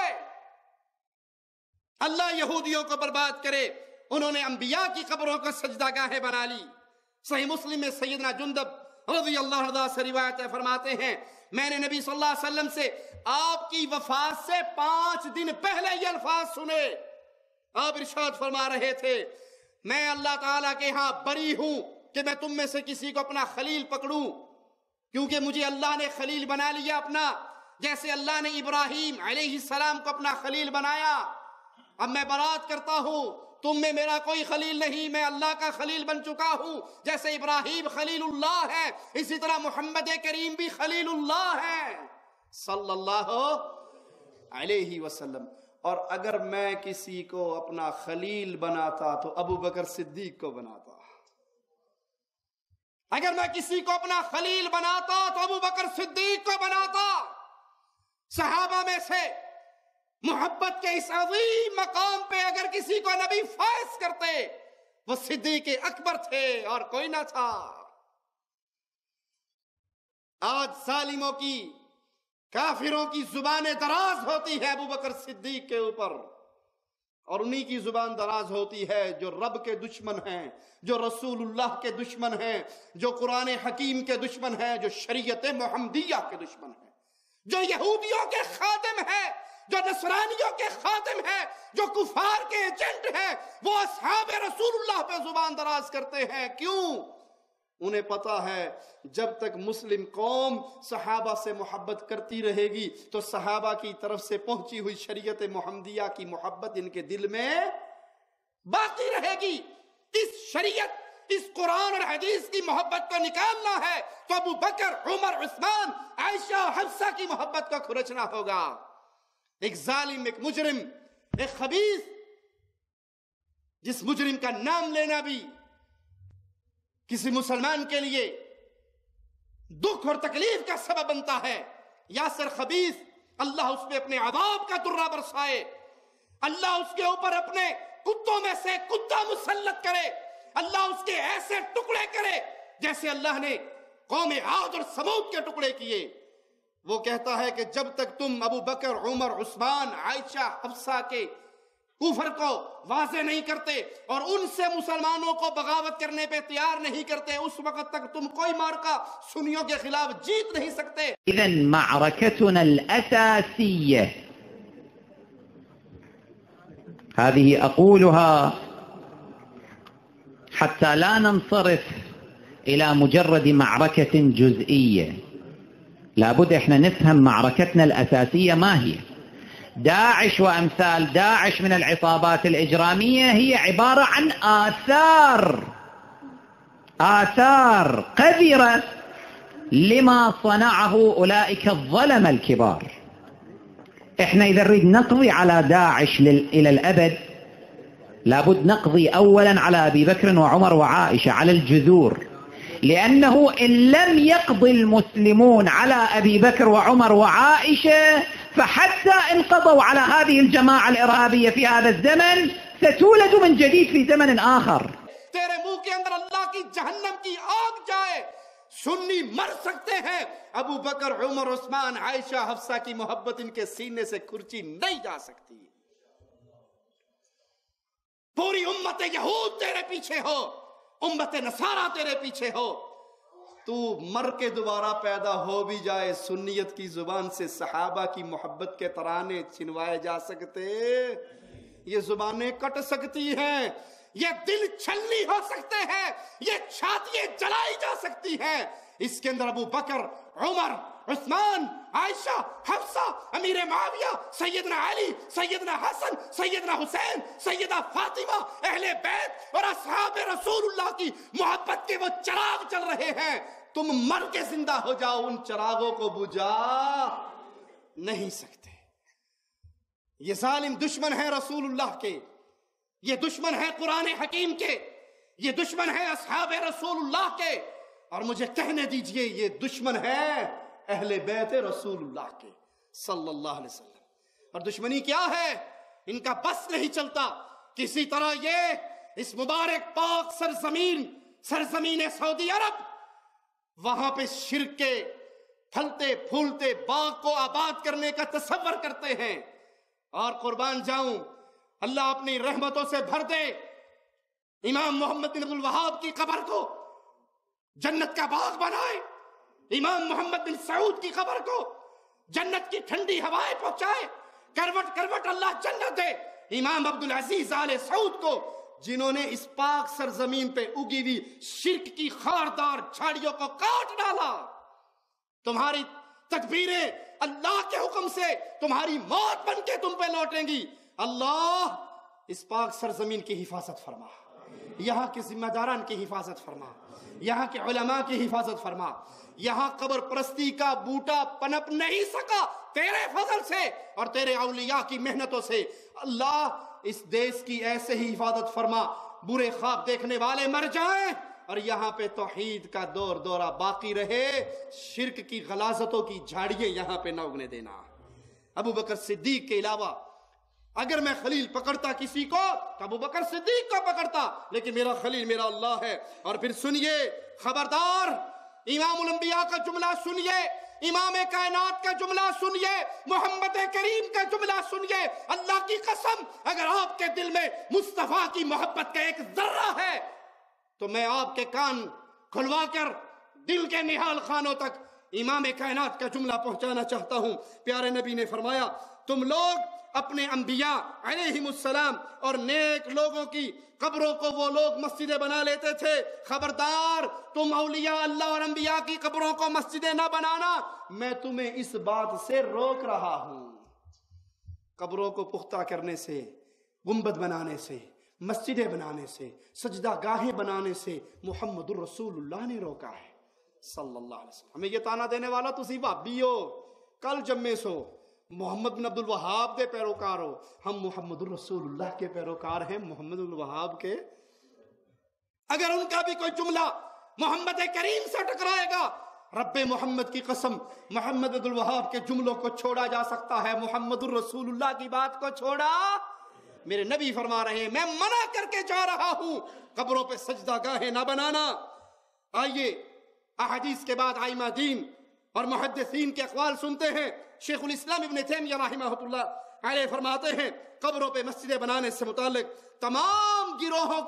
اللہ یہودیوں کو برباد کرے، انہوں نے انبیاء کی قبروں کو سجدہ گاہیں بنا لی۔ صحیح مسلم میں سیدنا جندب رضی اللہ عنہ سے روایت ہے، فرماتے ہیں میں نے نبی صلی اللہ علیہ وسلم سے آپ کی وفات سے 5 دن پہلے یہ الفاظ سنے۔ آپ ارشاد فرما رہے تھے میں اللہ تعالیٰ کے ہاں بری ہوں کہ میں تم میں سے کسی کو اپنا خلیل پکڑوں، کیونکہ مجھے اللہ نے خلیل بنا لیا اپنا، جیسے اللہ نے ابراہیم علیہ السلام کو اپنا خلیل بنایا۔ اب میں برات کرتا ہوں، تم میں میرا کوئی خلیل نہیں، میں اللہ کا خلیل بن چکا ہوں، جیسے ابراہیم خلیل اللہ ہے اسی طرح محمد کریم بھی خلیل اللہ ہے صلی اللہ علیہ وسلم۔ اور اگر میں کسی کو اپنا خلیل بناتا تو ابو بکر صدیق کو بناتا، اگر میں کسی کو اپنا خلیل بناتا تو ابو بکر صدیق کو بناتا۔ صحابہ میں سے محبت کے اس عظیم مقام پہ اگر کسی کو نبی فائز کرتے وہ صدیق اکبر تھے اور کوئی نہ تھا۔ آج ظالموں کی، کافروں کی زبانیں دراز ہوتی ہے ابو بکر صدیق کے اوپر، اور انہی کی زبان دراز ہوتی ہے جو رب کے دشمن ہیں، جو رسول اللہ کے دشمن ہیں، جو قرآن حکیم کے دشمن ہیں، جو شریعت محمدیہ کے دشمن ہیں، جو یہودیوں کے خادم ہیں، جو نصرانیوں کے خادم ہیں، جو کفار کے ایجنٹ ہیں، وہ اصحاب رسول اللہ پہ زبان دراز کرتے ہیں۔ کیوں؟ انہیں پتا ہے جب تک مسلم قوم صحابہ سے محبت کرتی رہے گی تو صحابہ کی طرف سے پہنچی ہوئی شریعت محمدیہ کی محبت ان کے دل میں باقی رہے گی۔ اس شریعت، اس قرآن اور حدیث کی محبت کو نکالنا ہے تو ابو بکر، عمر، عثمان، عائشہ اور حفصہ کی محبت کو کھرچنا ہوگا۔ ایک ظالم، ایک مجرم، ایک خبیث، جس مجرم کا نام لینا بھی کسی مسلمان کے لیے دکھ اور تکلیف کا سبب بنتا ہے، یاسر خبیث، اللہ اس پہ اپنے عذاب کا درہ برسائے، اللہ اس کے اوپر اپنے کتوں میں سے کتا مسلط کرے، اللہ اس کے ایسے ٹکڑے کرے جیسے اللہ نے قوم عاد اور سمود کے ٹکڑے کیے۔ وہ کہتا ہے کہ جب تک تم ابو بکر، عمر، عثمان، عائشہ، حفصہ کے کفر کو واضح نہیں کرتے اور ان سے مسلمانوں کو بغاوت کرنے پہ تیار نہیں کرتے، اس وقت تک تم کوئی مارکہ سنیوں کے خلاف جیت نہیں سکتے۔ إذن معركتنا الأساسية هذه أقولها حتى لا ننصرف إلى مجرد معركة جزئية، لابد احنا نفهم معركتنا الأساسية ما هي. داعش وأمثال داعش من العصابات الإجرامية هي عبارة عن آثار قذرة لما صنعه أولئك الظلم الكبار. احنا إذا نريد نقضي على داعش إلى الأبد لابد نقضي أولا على أبي بكر وعمر وعائشة، على الجذور، لأنه إن لم يقضي المسلمون على أبي بكر وعمر وعائشة فحتى إن قضوا على هذه الجماعة الإرهابية في هذا الزمن ستولد من جديد في زمن آخر. تیرے منہ کے اندر اللہ کی جہنم کی آگ جائے، سنی مر سکتے ہیں، ابو بکر، عمر، عثمان، عائشہ، حفصہ کی محبت ان کے سینے سے کھرچی نہیں جا سکتی۔ پوری امت یہود تیرے پیچھے ہو، امت نصارہ تیرے پیچھے ہو، تو مر کے دوبارہ پیدا ہو بھی جائے، سنیت کی زبان سے صحابہ کی محبت کے ترانے چھنوائے جا سکتے، یہ زبانیں کٹ سکتی ہیں، یہ دل چھلنی ہو سکتے ہیں، یہ چھاتیاں جلائی جا سکتی ہیں۔ اس کے اندر ابو بکر، عمر، عثمان، عائشہ، حفصہ، امیر معاویہ، سیدنا علی، سیدنا حسن، سیدنا حسین، سیدہ فاطمہ، اہل بیت اور اصحاب رسول اللہ کی محبت کے وہ چراغ چل رہے ہیں، تم مر کے زندہ ہو جاؤ، ان چراغوں کو بجھا نہیں سکتے۔ یہ ظالم دشمن ہے رسول اللہ کے، یہ دشمن ہے قرآن حکیم کے، یہ دشمن ہے اصحاب رسول اللہ کے، اور مجھے کہنے دیجئے یہ دشمن ہے اہل بیت رسول اللہ کے صلی اللہ علیہ وسلم۔ اور دشمنی کیا ہے؟ ان کا بس نہیں چلتا کسی طرح یہ اس مبارک پاک سرزمین سعودی عرب، وہاں پہ شرک کے پھلتے پھولتے باغ کو آباد کرنے کا تصور کرتے ہیں، اور قربان جاؤں اللہ اپنی رحمتوں سے بھر دے امام محمد بن عبد الوہاب کی قبر کو جنت کا باغ بنائے، امام محمد بن سعود کی قبر کو جنت کی ٹھنڈی ہوائیں پہنچائے، کروٹ کروٹ اللہ جنت دے امام عبدالعزیز آل سعود کو، جنہوں نے اس پاک سرزمین پہ اگی ہوئی شرک کی خاردار جھاڑیوں کو کاٹ ڈالا۔ تمہاری تدبیریں اللہ کے حکم سے تمہاری موت بن کے تم پہ لوٹیں گی۔ اللہ اس پاک سرزمین کی حفاظت فرما، یہاں کے ذمہ داران کی حفاظت فرما، یہاں کے علماء کی حفاظت فرما۔ یہاں قبر پرستی کا بوٹا پنپ نہیں سکا تیرے فضل سے اور تیرے اولیاء کی محنتوں سے۔ اللہ اس دیش کی ایسے ہی حفاظت فرما، برے خواب دیکھنے والے مر جائیں اور یہاں پہ توحید کا دور دورہ باقی رہے، شرک کی غلاظتوں کی جھاڑیاں یہاں پہ نہ اگنے دینا۔ ابو بکر صدیق کے علاوہ اگر میں خلیل پکڑتا کسی کو تو ابو بکر صدیق کو پکڑتا، لیکن میرا خلیل میرا اللہ ہے۔ اور پھر سنیے، خبردار، امام الانبیاء کا جملہ سنیے، امام کائنات کا جملہ سنیے، محمد کریم کا جملہ سنیے، اللہ کی قسم اگر آپ کے دل میں مصطفیٰ کی محبت کا ایک ذرہ ہے تو میں آپ کے کان کھلوا کر دل کے نہال خانوں تک امام کائنات کا جملہ پہنچانا چاہتا ہوں۔ پیارے نبی نے فرمایا، تم لوگ اپنے انبیاء علیہم السلام اور نیک لوگوں کی قبروں کو وہ لوگ مسجدیں بنا لیتے تھے، خبردار تم اولیاء اللہ اور انبیاء کی قبروں کو مسجدیں نہ بنانا، میں تمہیں اس بات سے روک رہا ہوں۔ قبروں کو پختہ کرنے سے، گنبد بنانے سے، مسجدیں بنانے سے، سجدہ گاہیں بنانے سے محمد الرسول اللہ نے روکا ہے صلی اللہ علیہ وسلم۔ ہمیں یہ تانا دینے والا تسی بھابی ہو، کل جمعے سو محمد بن عبد الوہاب دے پیروکار ہو، ہم محمد الرسول اللہ کے پیروکار ہیں، محمد الوہاب کے۔ اگر ان کا بھی کوئی جملہ محمد کریم سے ٹکرائے گا، رب محمد کی قسم محمد عبد الوہاب کے جملوں کو چھوڑا جا سکتا ہے، محمد الرسول اللہ کی بات کو چھوڑا۔ میرے نبی فرما رہے ہیں، میں منع کر کے جا رہا ہوں قبروں پہ سجدہ گاہیں نہ بنانا۔ آئیے احادیث کے بعد ائمہ دین اور محدثین کے اقوال سنتے ہیں۔ شیخ الاسلام ابن تیمیہ رحمہ اللہ علیہ فرماتے ہیں، قبروں پہ مسجدیں بنانے سے متعلق تمام گروہوں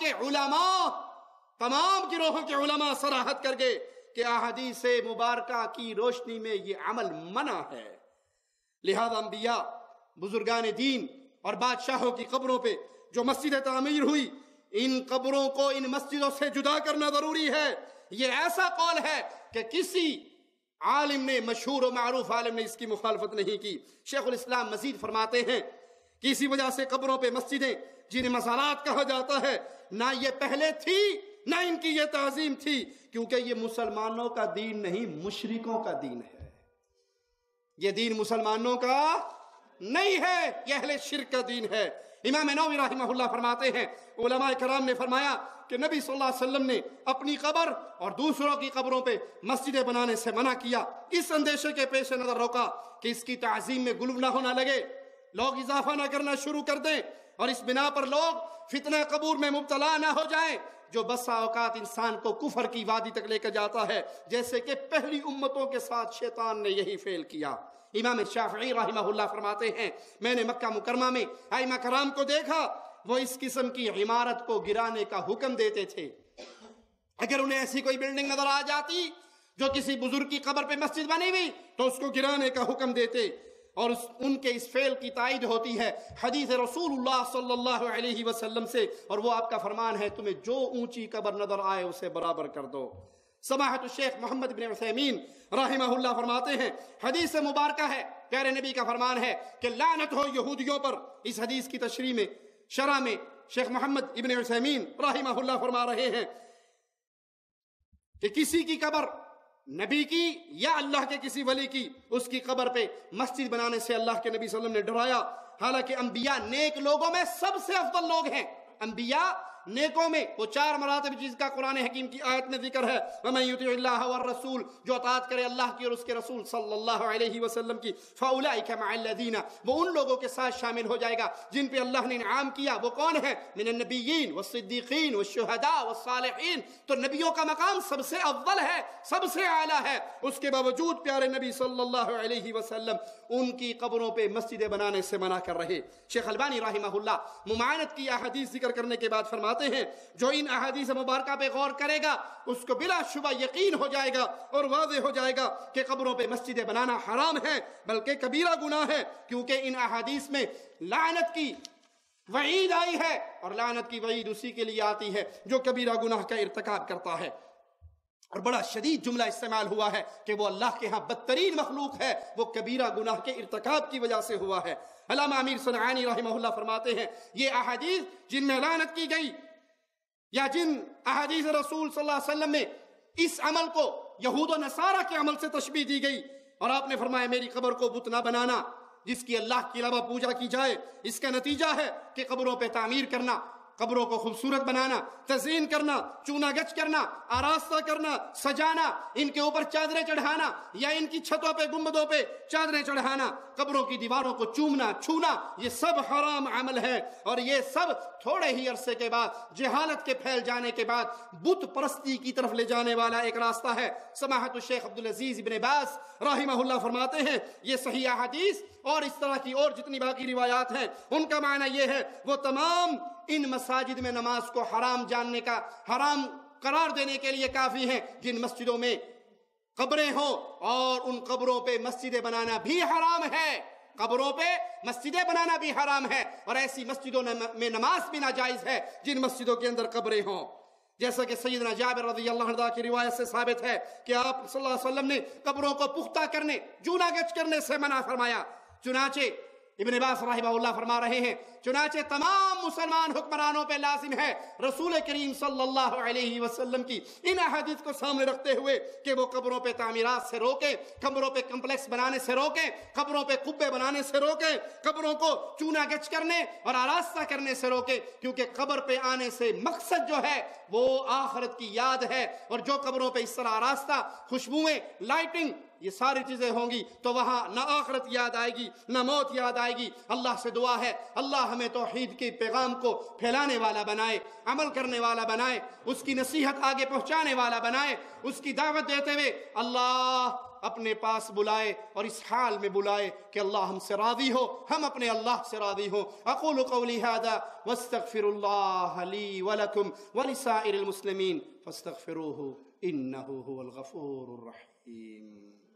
کے علماء صراحت کر گئے کہ احادیث مبارکہ کی روشنی میں یہ عمل منع ہے، لہذا انبیاء، بزرگان دین اور بادشاہوں کی قبروں پہ جو مسجد تعمیر ہوئی، ان قبروں کو ان مسجدوں سے جدا کرنا ضروری ہے۔ یہ ایسا قول ہے کہ کسی عالم نے، مشہور و معروف عالم نے اس کی مخالفت نہیں کی۔ شیخ الاسلام مزید فرماتے ہیں کہ اسی وجہ سے قبروں پہ مسجدیں جنہیں مزارات کہا جاتا ہے، نہ یہ پہلے تھی نہ ان کی یہ تعظیم تھی، کیونکہ یہ مسلمانوں کا دین نہیں، مشرکوں کا دین ہے۔ یہ دین مسلمانوں کا نہیں ہے، یہ اہل شرک کا دین ہے۔ امام نووی رحمہ اللہ فرماتے ہیں، علماء کرام نے فرمایا کہ نبی صلی اللہ علیہ وسلم نے اپنی قبر اور دوسروں کی قبروں پہ مسجدیں بنانے سے منع کیا، اس اندیشے کے پیش نظر روکا کہ اس کی تعظیم میں غلو نہ ہونا لگے، لوگ اضافہ نہ کرنا شروع کر دیں اور اس بنا پر لوگ فتنہ قبور میں مبتلا نہ ہو جائیں، جو بسا اوقات انسان کو کفر کی وادی تک لے کر جاتا ہے، جیسے کہ پہلی امتوں کے ساتھ شیطان نے یہی فعل کیا۔ امام شافعی رحمہ اللہ فرماتے ہیں، میں نے مکہ مکرمہ میں ائمہ کرام کو دیکھا، وہ اس قسم کی عمارت کو گرانے کا حکم دیتے تھے۔ اگر انہیں ایسی کوئی بلڈنگ نظر آ جاتی جو کسی بزرگ کی قبر پہ مسجد بنی ہوئی تو اس کو گرانے کا حکم دیتے، اور ان کے اس فعل کی تائید ہوتی ہے حدیث رسول اللہ صلی اللہ علیہ وسلم سے، اور وہ آپ کا فرمان ہے، تمہیں جو اونچی قبر نظر آئے اسے برابر کر دو۔ سماحت الشیخ محمد بن عثیمین رحمہ اللہ فرماتے ہیں، حدیث مبارکہ ہے، پیارے نبی کا فرمان ہے کہ لعنت ہو یہودیوں پر۔ اس حدیث کی تشریح میں، شرح میں شیخ محمد ابن عثیمین رحمہ اللہ فرما رہے ہیں کہ کسی کی قبر نبی کی یا اللہ کے کسی ولی کی، اس کی قبر پہ مسجد بنانے سے اللہ کے نبی صلی اللہ علیہ وسلم نے ڈرایا۔ حالانکہ انبیاء نیک لوگوں میں سب سے افضل لوگ ہیں، انبیاء نیکوں میں وہ 4 مراتب جس کا قرآن حکیم کی آیت میں ذکر ہے، وَمَن يُطِعِ اللَّهَ وَالرَّسُولَ، جو اطاعت کرے اللہ کی اور اس کے رسول صلی اللہ علیہ وسلم کی، فَأُولَئِكَ مَعَ الَّذِينَ، وہ ان لوگوں کے ساتھ شامل ہو جائے گا جن پہ اللہ نے انعام کیا۔ وہ کون ہے؟ من النبیین والصدیقین والشہداء والصالحین۔ تو نبیوں کا مقام سب سے اول ہے، سب سے اعلیٰ ہے، اس کے باوجود پیارے نبی صلی اللہ علیہ وسلم ان کی قبروں پہ مسجدیں بنانے سے منع کر رہے۔ شیخ البانی رحمہ اللہ ممانعت کی احادیث ذکر کرنے کے بعد فرماتے ہیں، جو ان احادیث مبارکہ پہ غور کرے گا اس کو بلا شبہ یقین ہو جائے گا اور واضح ہو جائے گا کہ قبروں پہ مسجدیں بنانا حرام ہے، بلکہ کبیرہ گناہ ہے، کیونکہ ان احادیث میں لعنت کی وعید آئی ہے، اور لعنت کی وعید اسی کے لیے آتی ہے جو کبیرہ گناہ کا ارتکاب کرتا ہے۔ اور بڑا شدید جملہ استعمال ہوا ہے کہ وہ اللہ کے ہاں بدترین مخلوق ہے، وہ کبیرہ گناہ کے ارتکاب کی وجہ سے ہوا ہے۔ علامہ امیر صنعانی رحمہ اللہ فرماتے ہیں، یہ احادیث جن میں لعنت کی گئی یا جن احادیث رسول صلی اللہ علیہ وسلم میں اس عمل کو یہود و نصارہ کے عمل سے تشبیہ دی گئی، اور آپ نے فرمایا میری قبر کو بت نہ بنانا جس کی اللہ کے علاوہ پوجا کی جائے، اس کا نتیجہ ہے کہ قبروں پہ تعمیر کرنا، قبروں کو خوبصورت بنانا، تزئین کرنا، چونا گچ کرنا، آراستہ کرنا، سجانا، ان کے اوپر چادریں چڑھانا یا ان کی چھتوں پہ گنبدوں پہ چادریں چڑھانا، قبروں کی دیواروں کو چومنا چھونا، یہ سب حرام عمل ہے، اور یہ سب تھوڑے ہی عرصے کے بعد جہالت کے پھیل جانے کے بعد بت پرستی کی طرف لے جانے والا ایک راستہ ہے۔ سماحت الشیخ عبدالعزیز ابن باز رحمہ اللہ فرماتے ہیں، یہ صحیح احادیث اور اس طرح کی اور جتنی باقی روایات ہیں ان کا معنی یہ ہے وہ تمام ان مساجد میں نماز کو حرام جاننے کا، حرام قرار دینے کے لیے کافی ہیں جن مسجدوں میں قبریں ہوں، اور ان قبروں پہ مسجدیں بنانا بھی حرام ہے، قبروں پہ مسجدیں بنانا بھی حرام ہے، اور ایسی مسجدوں میں نماز بھی ناجائز ہے جن مسجدوں کے اندر قبریں ہوں۔ جیسا کہ سیدنا جابر رضی اللہ عنہ کی روایت سے ثابت ہے کہ آپ صلی اللہ علیہ وسلم نے قبروں کو پختہ کرنے، چونا گچ کرنے سے منع فرمایا۔ چنانچہ ابن عباس رحمہ اللہ فرما رہے ہیں، چنانچہ تمام مسلمان حکمرانوں پہ لازم ہے رسول کریم صلی اللہ علیہ وسلم کی ان احادیث کو سامنے رکھتے ہوئے کہ وہ قبروں پہ تعمیرات سے روکیں، قبروں پہ کمپلیکس بنانے سے روکیں، قبروں پہ قبے بنانے سے روکیں، قبروں کو چونا گچ کرنے اور آراستہ کرنے سے روکیں، کیونکہ قبر پہ آنے سے مقصد جو ہے وہ آخرت کی یاد ہے، اور جو قبروں پہ اس طرح آراستہ، خوشبوئیں، لائٹنگ، یہ ساری چیزیں ہوں گی تو وہاں نہ آخرت یاد آئے گی نہ موت یاد آئے گی۔ اللہ سے دعا ہے اللہ ہمیں توحید کے پیغام کو پھیلانے والا بنائے، عمل کرنے والا بنائے، اس کی نصیحت آگے پہنچانے والا بنائے، اس کی دعوت دیتے ہوئے اللہ اپنے پاس بلائے، اور اس حال میں بلائے کہ اللہ ہم سے راضی ہو، ہم اپنے اللہ سے راضی ہو۔ اقول قولی ھذا واستغفر اللہ لی ولکم ولسائر المسلمین فاستغفروہ انہ هو الغفور الرحیم۔